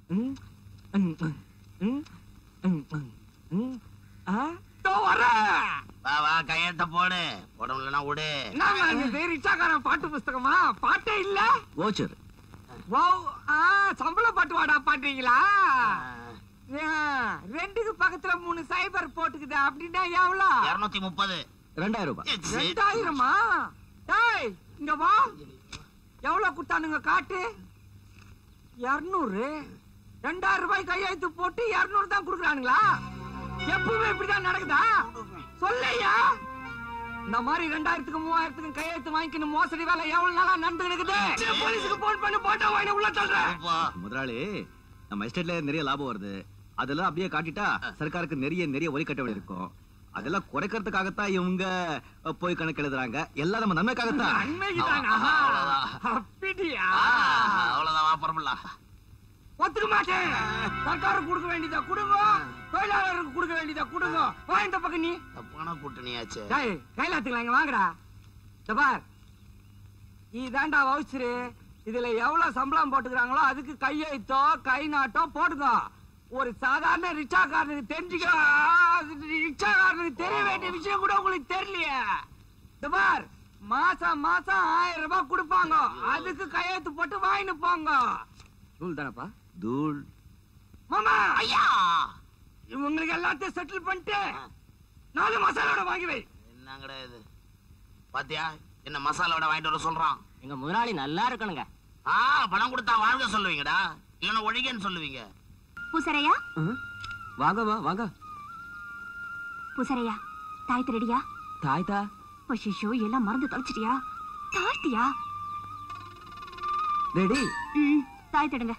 வா வா கையெழுத்த போடு. உடம்புலனா விடு. ரிச்சாக்காரன் பாட்டு புஸ்தகமா? பாட்டே இல்ல. ஓச்சர். சம்பள பாட்டு வாடா பாடுறீங்களா? ரெண்டுக்கு பக்கத்துல மூணு சைபர் போட்டுக்குது. அப்படின்னா எவ்வளவு? இருநூத்தி முப்பது. ரெண்டாயிரம் ரூபாய். ரெண்டாயிரமா? டேய் இங்க வா. எவ்வளவு குட்டானுங்க காட்டு. இருநூறு. ரெண்டாயிரம் ரூபாய் கையெழுத்து போட்டு இருநூறு தான் குடுக்குறானுங்களா? எப்பவுமே இப்படிதான் நடக்குதா? சொல்லையா. இந்த மாதிரி ரெண்டாயிரத்துக்கு மூவாயிரத்துக்கு கையெழுத்து வாங்கிக்கணும் மோசடி வேலை எவ்வளவு நாளா நடந்துக்கிட்டு? போலீஸுக்கு போன் பண்ணி போட்டோ வாங்கி உள்ள சொல்றேன். முதலாளி, நம்ம எஸ்டேட்ல நிறைய லாபம் வருது. அதெல்லாம் அப்படியே காட்டிட்டா சர்க்காருக்கு நிறைய நிறைய ஒலி கட்ட வேண்டி இருக்கும். அதெல்லாம் குறைக்கிறதுக்காகத்தான் இவங்க போய் கணக்கு எழுதுறாங்க. எல்லாம் நம்ம நன்மைக்காகத்தான். அவ்வளவுதான் வாப்பறமில்ல. ஒத்துக்க மாட்டேன். சர்க்காருக்கு கொடுக்க வேண்டியதா கொடுங்க, தொழிலாளருக்கு கொடுக்க வேண்டியதா கொடுங்க. வா இந்த பக்கம். நீ தப்பான கூட்டணியாச்சு. கைலாத்துக்கலாம் இங்க வாங்கடா. பார், இதாண்டா வவுச்சரு. இதுல எவ்வளவு சம்பளம் போட்டுக்கிறாங்களோ அதுக்கு கையெழுத்தோ கை நாட்டோ போடுங்க. ஒரு சாதாரண ரிக்ஷாக்காரனுக்கு தெரிஞ்சுக்க, ரிக்ஷாக்காரனுக்கு தெரிய வேண்டிய விஷயம் கூட உங்களுக்கு தெரியலையே. பார், மாசம் மாசம் ஆயிரம் ரூபாய் கொடுப்பாங்க. அதுக்கு கையெழுத்து போட்டு வாங்கிட்டு போங்க. தூள் தானப்பா? தூள். மாமா ஐயா, இவங்களுக்கு எல்லாத்தையும் செட்டில் பண்ணிட்டு நாலு மசாலோட வாங்கி வை. என்னங்கடா இது? பாத்தியா என்ன மசாலோட வாங்கிட்டு வர சொல்றான். எங்க முதலாளி நல்லா இருக்கணுங்க. ஆ, பணம் கொடுத்தா வாழ்க சொல்லுவீங்கடா, இல்லன்னா ஒழிகன்னு சொல்லுவீங்க. பூசரையா வாங்கம்மா வாங்க. பூசரையா தாயத்து ரெடியா? தாய்தா ஐயோ எல்லாம் மறந்து தொலைச்சிட்டியா? தாழ்த்தியா? ரெடி. ம் தாயத்திடுங்க.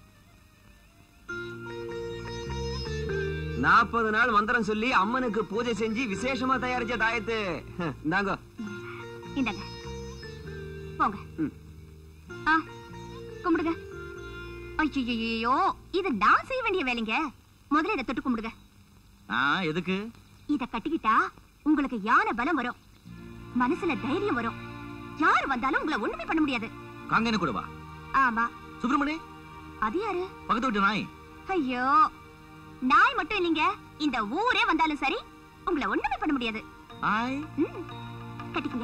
நாற்பது நாள் மந்திரம் சொல்லி அம்மனுக்கு பூஜை செஞ்சு விசேஷமா தயாரிச்ச தாயத்து. இந்தாங்க. இந்தாங்க போங்க. ஆ கும்பிடுங்க. ஐயோ இது நான் செய்ய வேண்டிய வேலைங்க. முதல்ல இதை தொட்டு கும்பிடுங்க. எதுக்கு? இத கட்டிக்கிட்டா உங்களுக்கு யானை பலம் வரும், மனசுல தைரியம் வரும். யார் வந்தாலும் உங்களை ஒண்ணுமே பண்ண முடியாது. காங்கேன கூட வா. ஆமா. சுப்பிரமணி அது யாரு? பக்கத்து வீட்டு நாய். ஐயோ நாய் மட்டும் இல்லைங்க, இந்த ஊரே வந்தாலும் சரி உங்களை ஒண்ணுமே பண்ண முடியாது. ஆய் கட்டிக்கங்க.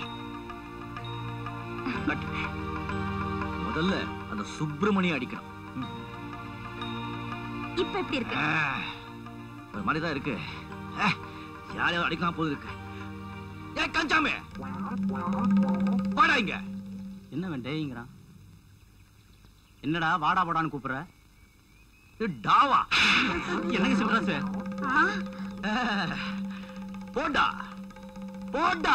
முதல்ல அந்த சுப்பிரமணி அடிக்கணும். இப்ப எப்படி இருக்கு? ஒரு மாதிரி தான் இருக்கு. யாரையாவது அடிக்காம போது இருக்கு. ஏ கஞ்சாமே வாடா இங்க. என்ன வேண்டேங்கிறான்? என்னடா வாடா வாடான்னு கூப்பிடுற? டாவா என்னங்க சொல்ற சார்? போடா போடா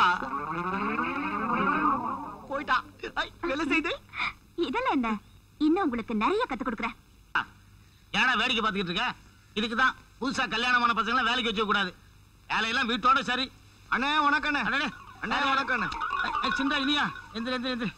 போயிட்டா. வேலை செய்து இதெல்லாம் என்ன? இன்னும் உங்களுக்கு நிறைய கத்து கொடுக்குறேன். ஏன்னா வேடிக்கை பார்த்துக்கிட்டு இருக்க? இதுக்குதான் புதுசா கல்யாணமான பசங்களை வேலைக்கு வச்சுக்க கூடாது. வேலையெல்லாம் வீட்டோட சரி. அண்ணே வணக்கம். அண்ணே அண்ணே வணக்கம். சிந்தா இனியா எந்திர எந்திர எந்திர.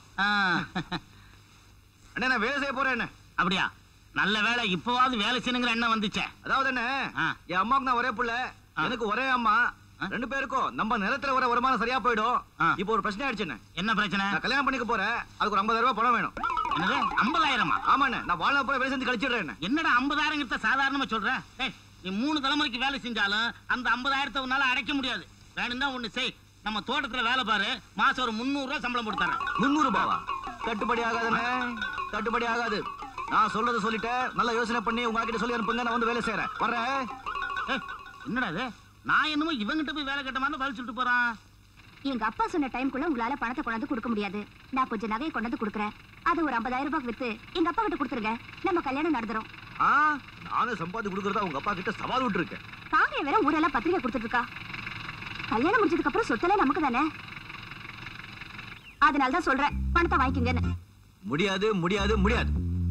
அண்ணே நான் வேலை செய்ய போறேன். அப்படியா? நல்ல வேலை, இப்பவாவது வேலை செய்யணுங்கிற எண்ணம் வந்துச்சே. அதாவது என்ன, என் அம்மாவுக்கு நான் ஒரே புள்ள, எனக்கு ஒரே அம்மா. ரெண்டு பேருக்கும் நம்ம நிலத்துல வர வருமானம் சரியா போயிடும். இப்போ ஒரு பிரச்சனை ஆயிடுச்சு. என்ன பிரச்சனை? நான் கல்யாணம் பண்ணிக்க போறேன், அதுக்கு ஒரு ஐம்பதாயிரம் ரூபாய் பணம் வேணும். என்னது ஐம்பதாயிரமா? ஆமாண்ணே, நான் வாழ்நாள் பூரா வேலை செஞ்சு கழிச்சிடுறேன். என்னடா ஐம்பதாயிரம் சாதாரணமா சொல்ற? நீ மூணு தலைமுறைக்கு வேலை செஞ்சாலும் அந்த ஐம்பதாயிரத்தை உன்னால அடைக்க முடியாது. வேணும்னா ஒண்ணு செய், நம்ம தோட்டத்துல வேலை பாரு, மாசம் ஒரு முன்னூறு ரூபாய் சம்பளம் போட்டுறேன். முன்னூறு ரூபாவா? கட்டுப்படி ஆகாதுண்ணே, கட்டுப்படி ஆகாது. நான் சொல்றதை சொல்லிட்டேன், நல்ல யோசனை பண்ணி உங்ககிட்ட சொல்லி அனுப்புங்க. நான் வந்து வேலை செய்யறேன், வர்றேன். என்னடா இது? நான் என்னமோ இவங்கிட்ட போய் வேலை கட்ட மாதிரி பதில் சொல்லிட்டு போறான். எங்க அப்பா சொன்ன டைம்குள்ள உங்களால பணத்தை கொண்டாந்து கொடுக்க முடியாது. நான் கொஞ்சம் நகையை கொண்டாந்து கொடுக்குறேன். அது ஒரு ஐம்பதாயிரம் ரூபாய்க்கு வித்து எங்க அப்பா கிட்ட கொடுத்துருங்க. நம்ம கல்யாணம் நடந்துரும். நானும் சம்பாதி கொடுக்கறதா உங்க அப்பா கிட்ட சவால் விட்டு இருக்கேன். காங்கிய வேற ஊரெல்லாம் பத்திரிகை கொடுத்துட்டு இருக்கா. கல்யாணம் முடிஞ்சதுக்கு அப்புறம் சொத்தெல்லாம் நமக்கு தானே. அதனாலதான் சொல்றேன், பணத்தை வாங்கிக்கங்கன்னு. முடியாது முடியாது முடியாது.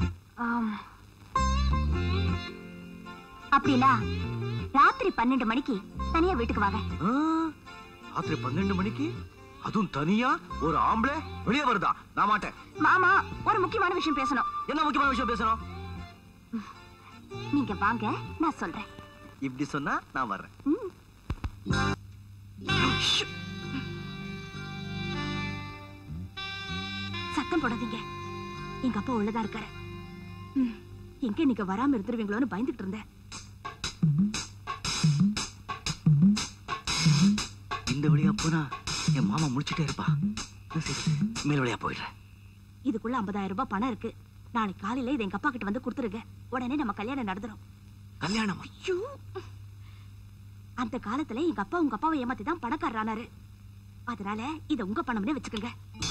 அப்படின்னா ராத்திரி பன்னெண்டு மணிக்கு தனியா வீட்டுக்கு வாங்க. ராத்திரி பன்னெண்டு மணிக்கு அதுவும் தனியா ஒரு ஆம்பளை வெளியே வருதா? நான் மாட்டேன். மாமா ஒரு முக்கியமான விஷயம் பேசணும். என்ன முக்கியமான விஷயம் பேசணும்? நீங்க வாங்க, நான் சொல்றேன். இப்படி சொன்னா நான் வர்றேன். சத்தம் போடாதீங்க, எங்க அப்பா உள்ளதா இருக்காரு. எங்க நீங்க வராம இருந்துருவீங்களோன்னு பயந்துட்டு இருந்தேன். இந்த வழியா போனா என் மாமா முடிச்சுட்டே இருப்பா. மேல் வழியா போயிடுறேன். இதுக்குள்ள ஐம்பதாயிரம் ரூபாய் பணம் இருக்கு. நாளைக்கு காலையில இதை எங்க அப்பா கிட்ட வந்து கொடுத்துருங்க. உடனே நம்ம கல்யாணம் நடந்துரும். கல்யாணம்? ஐயோ, அந்த காலத்துல எங்க அப்பா உங்க அப்பாவை ஏமாத்தி தான் பணக்காரரானாரு. அதனால இத உங்க பணம்னே வச்சுக்கோங்க.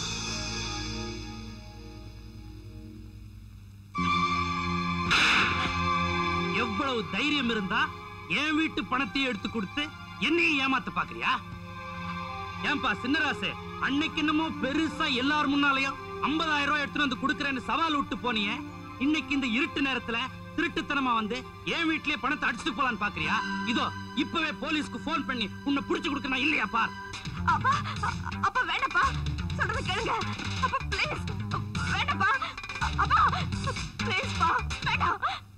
எவ்வளவு தைரியம் இருந்தா என் வீட்டு பணத்தையும் எடுத்து கொடுத்து என்னையும் ஏமாத்த பாக்குறியா? ஏன்பா சின்னராசு, அன்னைக்கு என்னமோ பெருசா எல்லாரும் முன்னாலையும் ஐம்பதாயிரம் ரூபாய் எடுத்துட்டு வந்து கொடுக்கறேன்னு சவால் விட்டு போனியே, இன்னைக்கு இந்த இருட்டு நேரத்துல திருட்டுத்தனமா வந்து என் வீட்லயே பணத்தை அடிச்சுட்டு போலான்னு பாக்குறியா? இதோ இப்பவே போலீஸ்க்கு போன் பண்ணி உன்னை புடிச்சு கொடுக்கணும் இல்லையா பார். அப்பா அப்பா வேண்டாப்பா, சொல்றது கேளுங்க. அப்பா ப்ளீஸ் வேண்டாப்பா. அப்பா ப்ளீஸ் பா, வேண்டாம்.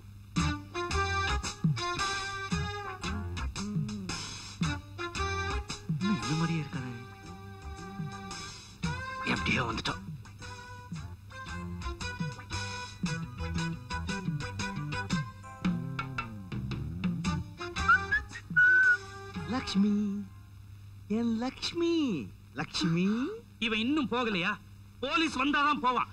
இந்த மாதிரியே இருக்காரு. எப்படியோ வந்துட்டோம். லக்ஷ்மி, என் லக்ஷ்மி. லக்ஷ்மி இவன் இன்னும் போகலையா? போலீஸ் வந்தாதான் போவான்.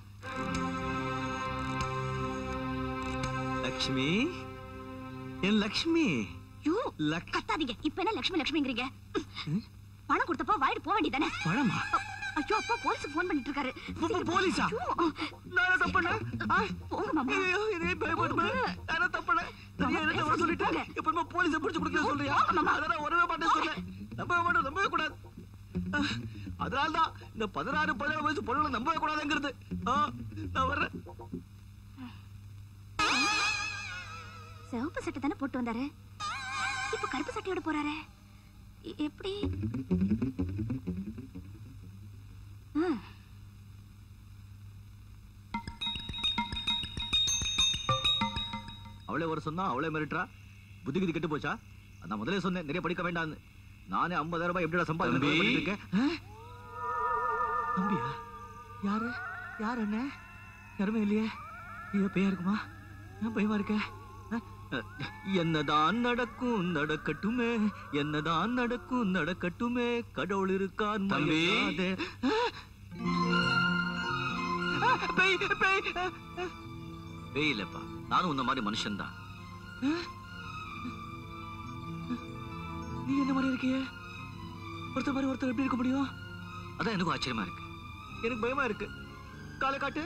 லக்ஷ்மி, என் லக்ஷ்மி. யூ கத்தாதீங்க. இப்ப என்ன லட்சுமி லட்சுமிங்கிறீங்க? பணம் கொடுத்தப்போ வாயிட்டு போக வேண்டியதானே? பழமா? ஐயோ அப்பா போலீஸ் போன் பண்ணிட்டு இருக்காரு. போலீஸா? நான் தப்பு பண்ணேன். போங்க மாமா. ஐயோ இதே பயப்படுமே. நான் தப்பு பண்ணேன். நீ என்ன வர சொல்லிட்டேன். எப்பவுமே போலீஸை பிடிச்சு கொடுக்க சொல்றியா? அதான் ஒரே மாட்டேன் சொன்னேன். நம்பவே மாட்டேன், நம்பவே கூடாது. அதனால்தான் இந்த பதினாறு பதினேழு வயசு பொண்ணுங்களை நம்பவே கூடாதுங்கிறது. நான் வர்றேன். சிவப்பு சட்டை தானே போட்டு வந்தாரு, இப்ப கருப்பு சட்டையோட போறாரு. எப்படி? அவளே வர சொன்னா அவளே மிரட்டுறா. புத்தி கிதி கெட்டு போச்சா? நான் முதலே சொன்னேன் நிறைய படிக்க வேண்டாம். நானே ஐம்பதாயிரம் ரூபாய் எப்படிடா சம்பாதிக்க. தம்பியா? யாரு யார்? என்ன யாருமே இல்லையே. ஐயோ பையா இருக்குமா? நான் பயமா இருக்க. என்னதான் நடக்கும் நடக்கட்டுமே, என்னதான் நடக்கும் நடக்கட்டுமே, கடவுள் இருக்கான் மரியாதை. பேய் இல்லப்பா, நானும் உன்ன மாதிரி மனுஷன் தான். நீ என்ன மாதிரி இருக்கிய? ஒருத்தர் மாதிரி ஒருத்தர் எப்படி இருக்க முடியும்? அதான் எனக்கும் ஆச்சரியமா இருக்கு. எனக்கு பயமா இருக்கு. காலை காட்டு.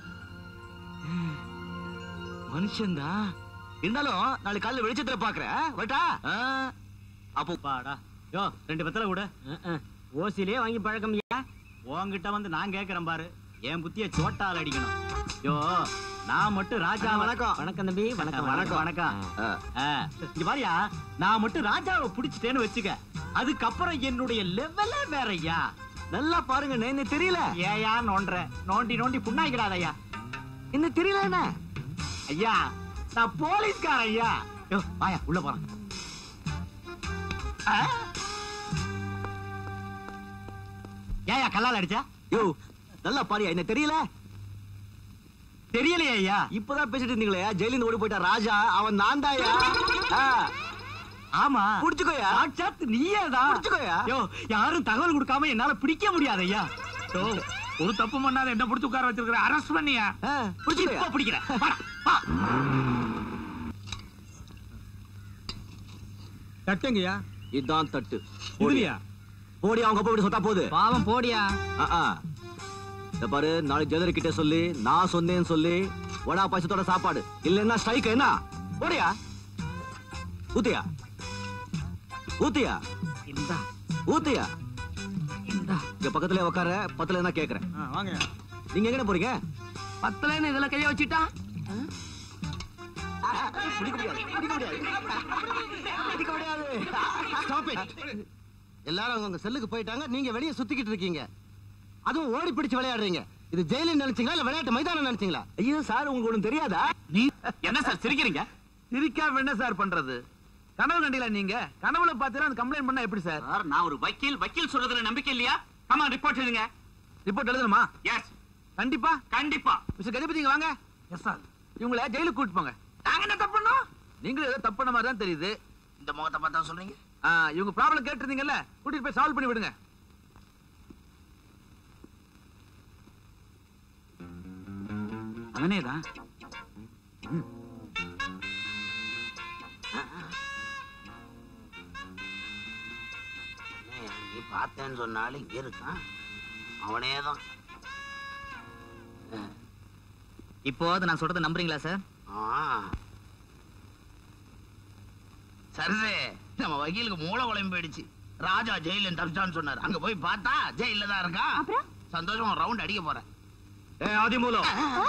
மனுஷன்தான் இருந்தாலும் நாளைக்கு காலையில வெளிச்சத்துல பாக்குறேன். வட்டா அப்போ பாடா. யோ ரெண்டு பத்தல கூட ஓசிலே வாங்கி பழக்கம். உன்கிட்ட வந்து நான் கேக்குறேன் பாரு, என் புத்திய சோட்டால் அடிக்கணும். யோ நான் மட்டும் ராஜா. வணக்கம். வணக்கம் தம்பி. வணக்கம் வணக்கம் வணக்கம். இங்க பாரியா, நான் மட்டும் ராஜாவை புடிச்சிட்டேன்னு வச்சுக்க, அதுக்கப்புறம் என்னுடைய லெவல வேறய்யா. நல்லா பாருங்க, என்ன தெரியல. ஏயா நோன்ற நோண்டி நோண்டி புண்ணாய்க்கிடாதய்யா. என்ன தெரியல என்ன ஐயா? நான் போலீஸ்கார ஐயா. யோ வாயா உள்ள போறேன். ஏயா கல்லால் அடிச்சா? யோ நல்லா பாரியா, என்ன தெரியல. தெரியலையா ஐயா? இப்பதான் பேசிட்டு இருந்தீங்களே, ஜெயிலிருந்து ஓடி போயிட்டா ராஜா, அவன் நான் தாயா. ஆமா புடிச்சுக்கோயா. சாட்சாத் நீயே தான். புடிச்சுக்கோயா. யோ யாரும் தகவல் கொடுக்காம என்னால பிடிக்க முடியாது ஐயா. ஒரு தப்பு பண்ணாத என்ன பிடிச்சு உட்கார வச்சிருக்கிற, அரெஸ்ட் பண்ணியா? புடிச்சுக்கோயா. பிடிக்கிறேன். தட்டுங்கய்யா. இதான் தட்டு. போடியா போடி, அவங்க அப்பா வீட்டு சொத்தா போகுது. பாவம் போடியா. இத பாரு, நாளைக்கு ஜெதர் கிட்ட சொல்லி நான் சொன்னேன்னு சொல்லி வடா பாயசத்தோட சாப்பாடு இல்லன்னா ஸ்ட்ரைக். என்ன போடியா? ஊத்தியா ஊத்தியா இந்தா ஊத்தியா. இந்தா இங்க பக்கத்துல உட்கார, பத்துல என்ன கேக்குறேன். வாங்க. நீங்க எங்க போறீங்க? பத்தலன்னு இதுல கைய வச்சுட்டா பிடிக்க முடியாது, பிடிக்க முடியாது, பிடிக்க முடியாது. Stop it. எல்லாரும் அவங்க செல்லுக்கு போயிட்டாங்க, நீங்க வெளியே சுத்திக்கிட்டு இருக்கீங்க. அதுவும் ஓடி பிடிச்சு விளையாடுறீங்க. இது ஜெயிலில் நினைச்சீங்களா இல்ல விளையாட்டு மைதானம் நினைச்சீங்களா? ஐயோ சார், உங்களுக்கு ஒண்ணும் தெரியாதா? நீ என்ன சார் சிரிக்கிறீங்க? சிரிக்காம என்ன சார் பண்றது? கனவு கண்டீங்களா நீங்க? கனவுல பாத்தீங்கன்னா கம்ப்ளைண்ட் பண்ணா எப்படி சார்? சார் நான் ஒரு வக்கீல், வக்கீல் சொல்றதுல நம்பிக்கை இல்லையா? ஆமா ரிப்போர்ட் எழுதுங்க. ரிப்போர்ட் எழுதணுமா? எஸ் கண்டிப்பா கண்டிப்பா. மிஸ்டர் கணபதி வாங்க. Yes sir. இவங்கள ஜெயிலுக்கு கூட்டிட்டு போங்க. நாங்க என்ன தப்பு பண்ணோம்? நீங்களும் ஏதோ தப்பு பண்ண மாதிரி தான் தெரியுது. இந்த முகத்தை பார்த்தா சொல்றீங்க? இவங்க ப்ராப்ளம் கேட்டிருந்தீங்கல்ல, கூட்டிட்டு போய் சால்வ் பண்ணி விடுங்க. அவனேதான். நீ பார்த்தேன்னு சொன்னாலும் இங்க இருக்கான், அவனேதான். இப்போ நான் சொல்றதை நம்புறீங்களா சார்? சரி, நம்ம வக்கீலுக்கு மூளை குழம்பு போயிடுச்சு. ராஜா ஜெயில தப்பிச்சான்னு சொன்னார். அங்க போய் பார்த்தா ஜெயில தான் இருக்கான். சந்தோஷம் ரவுண்ட் அடிக்க போறேன். ஏ ஆதிமூலம்,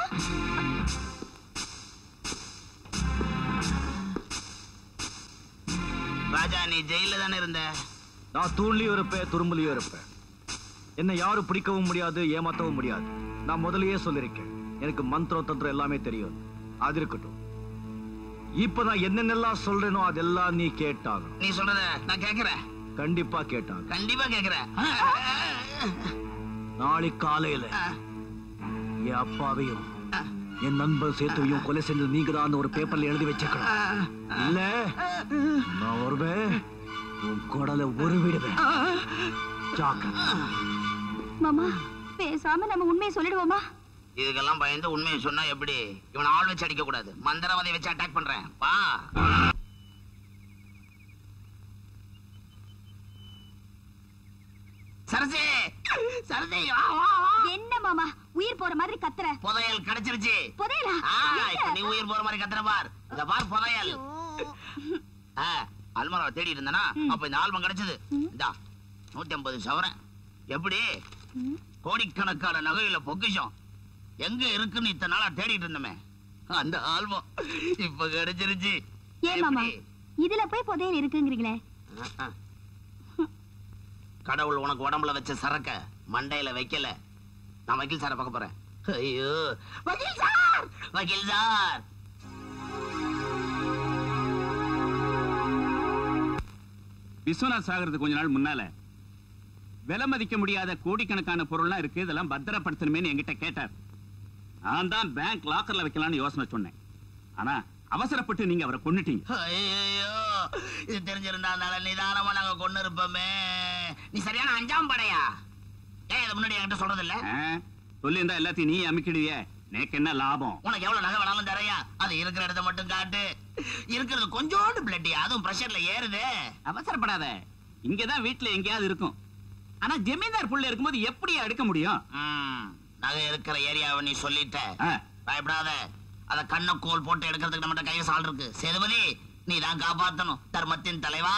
ராஜா நீ ஜெயில தானே இருந்த? நான் தூண்லயும் இருப்பேன், துரும்புலயும் இருப்பேன். என்ன யாரும் பிடிக்கவும் முடியாது, ஏமாத்தவும் முடியாது. நான் முதலையே சொல்லிருக்கேன், எனக்கு மந்திரம் தந்திரம் எல்லாமே தெரியும். அது இருக்கட்டும், இப்ப நான் என்னென்னலாம் சொல்றேனோ அதெல்லாம் நீ கேட்டாங்க. நீ சொல்றத நான் கேக்குறேன். கண்டிப்பா கேட்டாங்க. கண்டிப்பா கேக்குறேன். நாளைக்கு காலையில என் அப்பாவையும் என் நண்பர் சேத்துவையும் கொலை செஞ்சது நீங்க தான் ஒரு பேப்பர்ல எழுதி வச்சிருக்கணும். இல்ல நான் வருவேன், உன் குடலை ஒரு விடுவேன். மாமா பேசாம நம்ம உண்மையை சொல்லிடுவோமா? இதுக்கெல்லாம் பயந்து உண்மையை சொன்னா எப்படி? இவனை ஆள் வச்சு அடிக்க கூடாது, மந்திரவாதி வச்சு அட்டாக் பண்றேன். வா. சரசே சரதே வா வா வா. என்ன மாமா உயிர் போற மாதிரி கத்துற? புதையல் கிடைச்சிருச்சு. புதையலா? இப்ப நீ உயிர் போற மாதிரி கத்துற பார். இத பார் புதையல். அல்மாராவை தேடி இருந்தனா அப்ப இந்த ஆல்பம் கிடைச்சது. இந்தா நூத்தி ஐம்பது சவரன். எப்படி கோடிக்கணக்கான நகையில பொக்கிஷம் எங்க இருக்குன்னு இத்தனை நாளா தேடிட்டு இருந்தமே அந்த ஆல்பம் இப்ப கிடைச்சிருச்சு. ஏன் மாமா இதுல போய் புதையல் இருக்குங்கிறீங்களே? கடவுள் உனக்கு உடம்புல வச்ச சரக்க மண்டையில வைக்கல. நான் வக்கீல் சாரை பார்க்க போறேன். ஐயோ வக்கீல் சார், வக்கீல் சார். விஸ்வநாத் சாகருக்கு கொஞ்ச நாள் முன்னால விலை மதிக்க முடியாத கோடிக்கணக்கான பொருள்லாம் இருக்கு, இதெல்லாம் பத்திரப்படுத்தணுமேனு என்கிட்ட கேட்டார். நான் தான் பேங்க் லாக்கர்ல வைக்கலாம்னு யோசனை சொன்னேன். ஆனா அவசரப்பட்டு நீங்க அவரை கொன்னுட்டீங்க. ஐயோ இது தெரிஞ்சிருந்தா நிதானமா நாங்க கொண்டு இருப்போமே. நீ சரியான அஞ்சாம் படையா? ஏன் இதை முன்னாடி என்கிட்ட சொல்றது இல்ல? சொல்லியிருந்தா எல்லாத்தையும் நீ அமிக்கிடுவிய, எனக்கு என்ன லாபம்? உனக்கு எவ்வளவு நகை வேணாலும் தரையா, அது இருக்கிற இடத்த மட்டும் காட்டு. இருக்கிறது கொஞ்சோண்டு பிளட்டி, அதுவும் பிரஷர்ல ஏறுது. அவசரப்படாத, இங்கதான் வீட்டுல எங்கேயாவது இருக்கும். ஆனா ஜமீன்தார் புள்ள இருக்கும்போது எப்படி எடுக்க முடியும்? நகை இருக்கிற ஏரியாவை நீ சொல்லிட்ட, பயப்படாத. அத கண்ண கோல் போட்டு எடுக்கிறதுக்கு நம்ம கையில சால் இருக்கு. சேதுபதி நீ தான் காப்பாத்தணும், தர்மத்தின் தலைவா.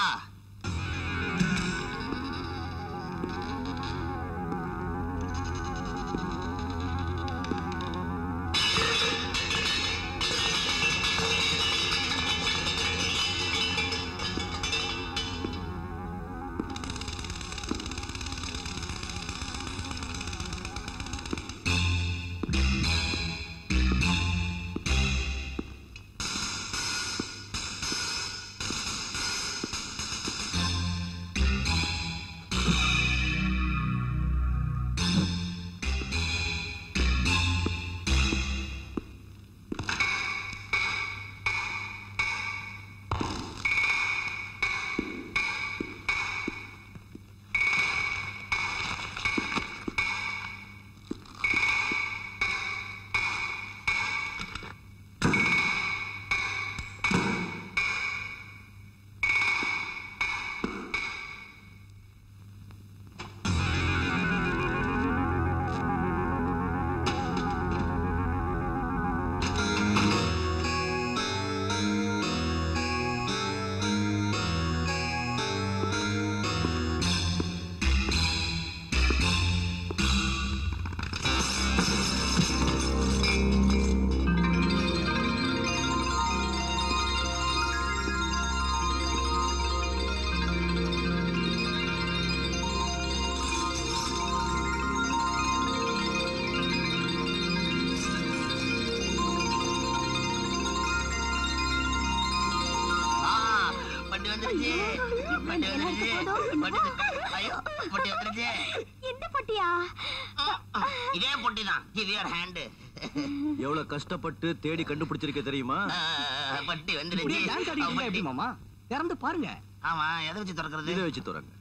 எவ்வளவு கஷ்டப்பட்டு தேடி கண்டுபிடிச்சிருக்க தெரியுமா? பட்டி வந்துடுச்சு மாமா. திறந்து பாருங்க. ஆமா, எதை வச்சு திறக்கிறது? இதை வச்சு திறங்க.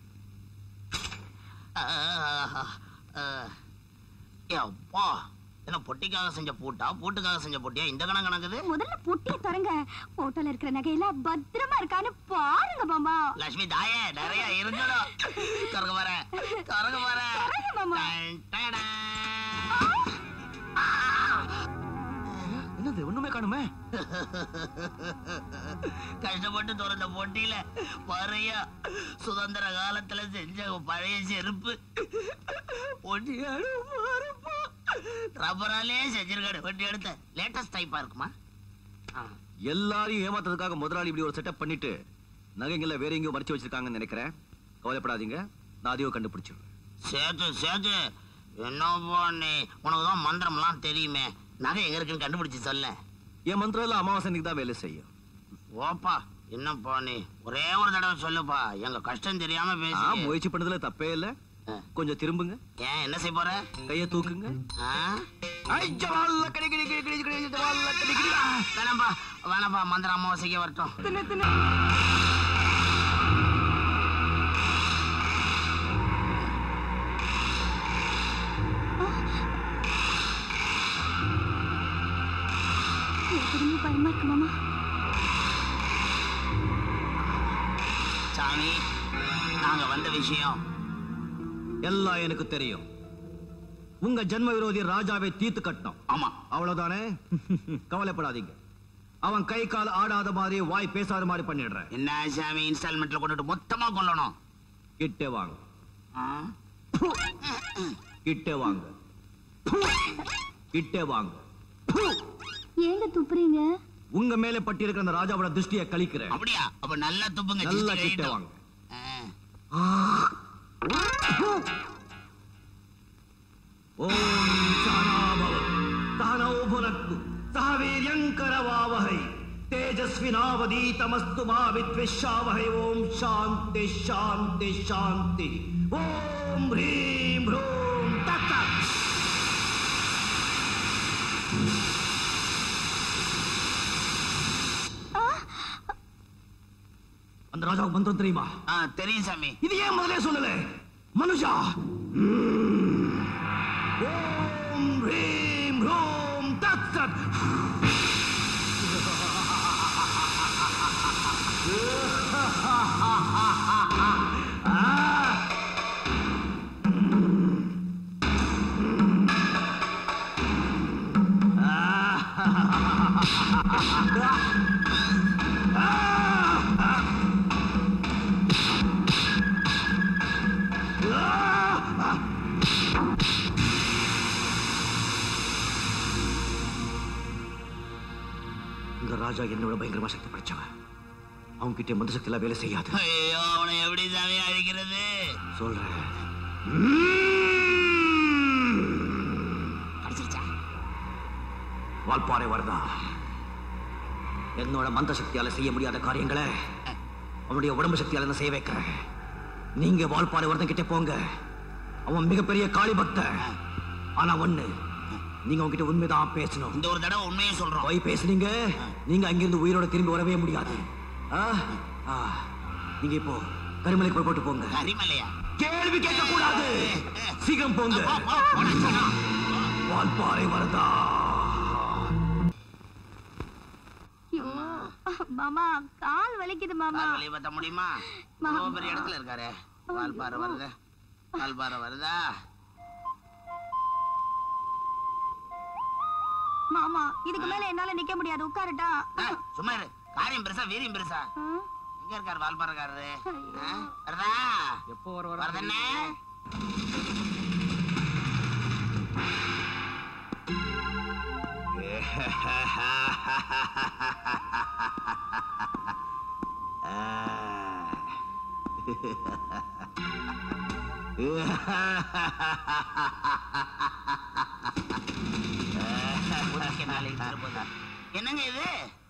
என்ன பொட்டிக்காக செஞ்ச பூட்டா, பூட்டுக்காக செஞ்ச பொட்டியா? இந்த கணக்கு கணக்குது. முதல்ல பொட்டியை திறங்க. போட்டோல இருக்கிற நகையெல்லாம் பத்திரமா இருக்கான்னு பாருங்க மாமா. லட்சுமி தாயே, நிறைய இருக்கணும். திறக்க வர திறக்க வர என்னது ஒண்ணுமே காணுமே. கஷ்டப்பட்டு திறந்த பொட்டியில பழைய சுதந்திர காலத்துல செஞ்ச பழைய செருப்பு. ரப்பராலே செஞ்சிருக்காரு. வண்டி எடுத்த லேட்டஸ்ட் டைப்பா இருக்குமா? எல்லாரையும் ஏமாத்துறதுக்காக முதலாளி இப்படி ஒரு செட்டப் பண்ணிட்டு நகைங்கள வேற எங்கேயும் மறைச்சு வச்சிருக்காங்கன்னு நினைக்கிறேன். கவலைப்படாதீங்க, நான் அதையும் கண்டுபிடிச்சிருவேன். சேத்து சேத்து என்னப்பா நீ, உனக்குதான் மந்திரம் எல்லாம் தெரியுமே. நகை எங்க இருக்குன்னு கண்டுபிடிச்சு சொல்ல. என் மந்திரம் எல்லாம் அமாவாசைக்கு தான் வேலை செய்யும். ஓப்பா என்னப்பா நீ, ஒரே ஒரு தடவை சொல்லுப்பா, எங்க கஷ்டம் தெரியாம பேசி. முயற்சி பண்ணதுல தப்பே இல்ல. கொஞ்சம் திரும்புங்க. ஏன் என்ன செய்ய போற? கைய தூக்குங்க. வேணாம்பா வேணாம்பா, மந்திரம் அமாவாசைக்கு வரட்டும். பயமா இருக்கு மாமா. சாமி, நாங்க வந்த விஷயம் எல்லாம் எனக்கு தெரியும். உங்க ஜென்ம விரோதி ராஜாவை தீர்த்து கட்டணும். ஆமா, அவ்வளவுதானே? கவலைப்படாதீங்க. அவன் கை கால் ஆடாத மாதிரி வாய் பேசாத மாதிரி பண்ணிடுறேன். என்ன சாமி இன்ஸ்டால்மெண்ட்ல கொண்டுட்டு மொத்தமா கொல்லணும்? கிட்டே வாங்க, ஆ? கிட்டே வாங்க, கிட்டே வாங்க. ஏங்க துப்புறீங்க? உங்க மேல பட்டி இருக்கிற அந்த ராஜாவோட திருஷ்டியை கழிக்கிறேன். அப்படியா? அப்ப நல்லா துப்புங்க. நல்லா கிட்டே வாங்க. ஓம் சானாபவ தானோபுனக்கு சாவீர்யங்கரவாவஹை தேஜஸ்வினாவதீதமஸ்து மா வித்விஷாவஹை. ஓம் சாந்தி சாந்தி சாந்தி. ஓம் ஹ்ரீம் ஹ்ரூம் தத்சத். அந்த ராஜாவுக்கு மந்திரம் தெரியுமா? தெரியும் சாமி. இது ஏன் முதலே சொல்லல? மனுஷா, ஓம் ஹ்ரீம் ஹ்ரூம் தத்சத். இந்த ராஜா என்னோட பயங்கரமா சக்தி படைச்சவன். அவங்க கிட்ட மந்த சக்தி எல்லாம் வேலை செய்யாது. ஐயோ, அவனை எப்படி சாமி அழிக்கிறது? சொல்றேன். வால்பாறை வரதா, என்னோட மந்த சக்தியால செய்ய முடியாத காரியங்களை அவனுடைய உடம்பு சக்தியால நான் செய்ய வைக்கிறேன். நீங்க வால்பாறை வரதன் கிட்ட போங்க. அவன் மிகப்பெரிய காளி பக்தன். ஆனா ஒண்ணு, நீங்க உங்ககிட்ட உண்மைதான் பேசணும். இந்த ஒரு தடவை உண்மையை சொல்றோம். போய் பேசுனீங்க, நீங்க அங்கிருந்து உயிரோட திரும்பி வரவே முடியாது. நீங்க இப்போ கரிமலை போய் போட்டு போங்க. கரிமலையா? கேள்வி கேட்க கூடாது, சீக்கிரம் போங்க. வால்பாறை வரதா. மாமா, கால் வலிக்குது மாமா. கால் வலிய பத்த முடியுமா? ரொம்ப பெரிய இடத்துல இருக்காரு. வால்பாறை வருதா, வால்பாறை வருதா. மாமா, இதுக்கு மேல என்னால நிக்க முடியாது, உட்காருட்டா. சும்மா இரு. காரியம் பெருசா வீரியம் பெருசா. எங்க இருக்காரு வால்பாறைக்காரரு? வரதா? எப்போ வர வர வரதண்ணே? என்னங்க இது?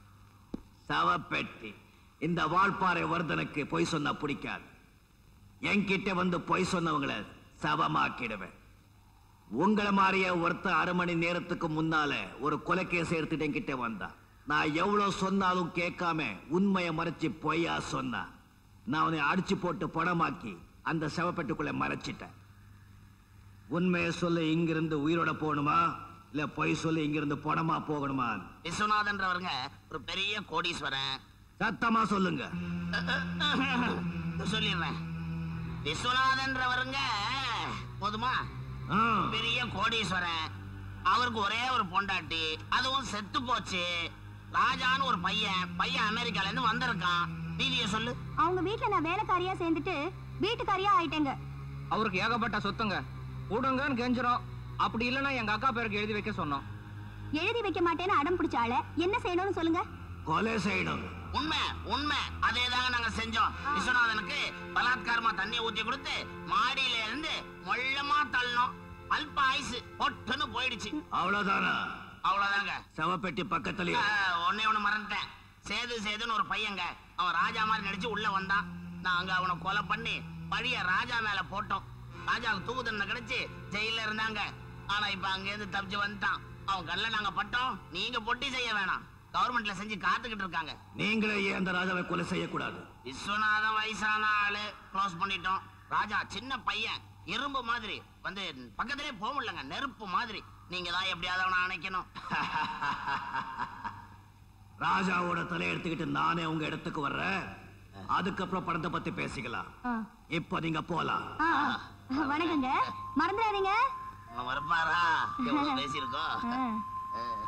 சவப்பெட்டி. இந்த வால்பாறை வர்தனுக்கு பொய் சொன்னா பிடிக்காது. என்கிட்ட வந்து பொய் சொன்னவங்களை சவமாக்கிடுவேன். உங்களை மாதிரியே ஒருத்த அரை மணி நேரத்துக்கு முன்னால ஒரு கொலைக்கேஸ் எடுத்துட்டு என்கிட்ட வந்தா. நான் எவ்வளவு சொன்னாலும் கேட்காம உண்மையை மறைச்சு பொய்யா சொன்னா. நான் அவனை அடிச்சு போட்டு படமாக்கி அந்த சவப்பெட்டுக்குள்ள மறைச்சிட்டேன். உண்மையை சொல்ல இங்கிருந்து உயிரோட போகணுமா, இல்ல பொய் சொல்லி இங்கிருந்து பணமா போகணுமா? விஸ்வநாதன்றவருங்க ஒரு பெரிய கோடீஸ்வரன். சத்தமா சொல்லுங்க. சொல்லிடுறேன். விஸ்வநாதன்றவருங்க போதுமா? பெரிய கோடீஸ்வரன். அவருக்கு ஒரே ஒரு பொண்டாட்டி, அதுவும் செத்து போச்சு. ராஜான்னு ஒரு பையன். பையன் அமெரிக்கால இருந்து வந்திருக்கான். நீதிய சொல்லு. அவங்க வீட்டுல நான் வேலைக்காரியா சேர்ந்துட்டு வீட்டுக்காரியா ஆயிட்டேங்க. அவருக்கு ஏகப்பட்ட சொத்துங்க. கூடுங்கன்னு கெஞ்சிரும். அப்படி இல்லைன்னா எங்க அக்கா பேருக்கு எழுதி வைக்க சொன்னோம். எழுதி வைக்க மாட்டேன்னு அடம் பிடிச்சால என்ன செய்யணும்னு சொல்லுங்க. கொலை செய்யணும். உண்மை உண்மை அதேதாங்க நாங்க செஞ்சோம். விஸ்வநாதனுக்கு பலாத்காரமா தண்ணியை ஊத்தி கொடுத்து மாடியில இருந்து மொள்ளமா தள்ளணும். அல்ப ஆயுசு பொட்டுன்னு போயிடுச்சு. அவ்வளவுதானா? அவ்வளவுதாங்க. சவப்பெட்டி பக்கத்துல ஒன்னே ஒண்ணு மறந்துட்டேன். சேது சேதுன்னு ஒரு பையங்க. அவன் ராஜா மாதிரி நடிச்சு உள்ள வந்தான். நாங்க அவனை கொலை பண்ணி பழிய ராஜா மேல போட்டோம். ராஜாவுக்கு தூக்கு தண்டனை கிடைச்சு ஜெயில இருந்தாங்க. ஆனா இப்ப அங்க இருந்து தப்பிச்சு வந்துட்டான். அவன் கல்ல நாங்க பட்டோம். நீங்க பொட்டி செய்ய வேணாம். கவர்மெண்ட்ல செஞ்சு காத்துக்கிட்டு இருக்காங்க. நீங்களே ஏன் அந்த ராஜாவை கொலை செய்யக்கூடாது? விஸ்வநாதன் வயசான ஆளு, க்ளோஸ் பண்ணிட்டோம். ராஜா சின்ன பையன், இரும்பு மாதிரி வந்து பக்கத்திலே போக முடியலங்க, நெருப்பு மாதிரி. நீங்க தான் எப்படியாவது அவனை அணைக்கணும். ராஜாவோட தலை எடுத்துக்கிட்டு நானே உங்க இடத்துக்கு வர்றேன். அதுக்கப்புறம் படத்தை பத்தி பேசிக்கலாம். இப்ப நீங்க போலாம். வணக்கங்க. மறந்துடாதீங்க. மறப்பாரா எவ்வளவு பேசியிருக்கோம்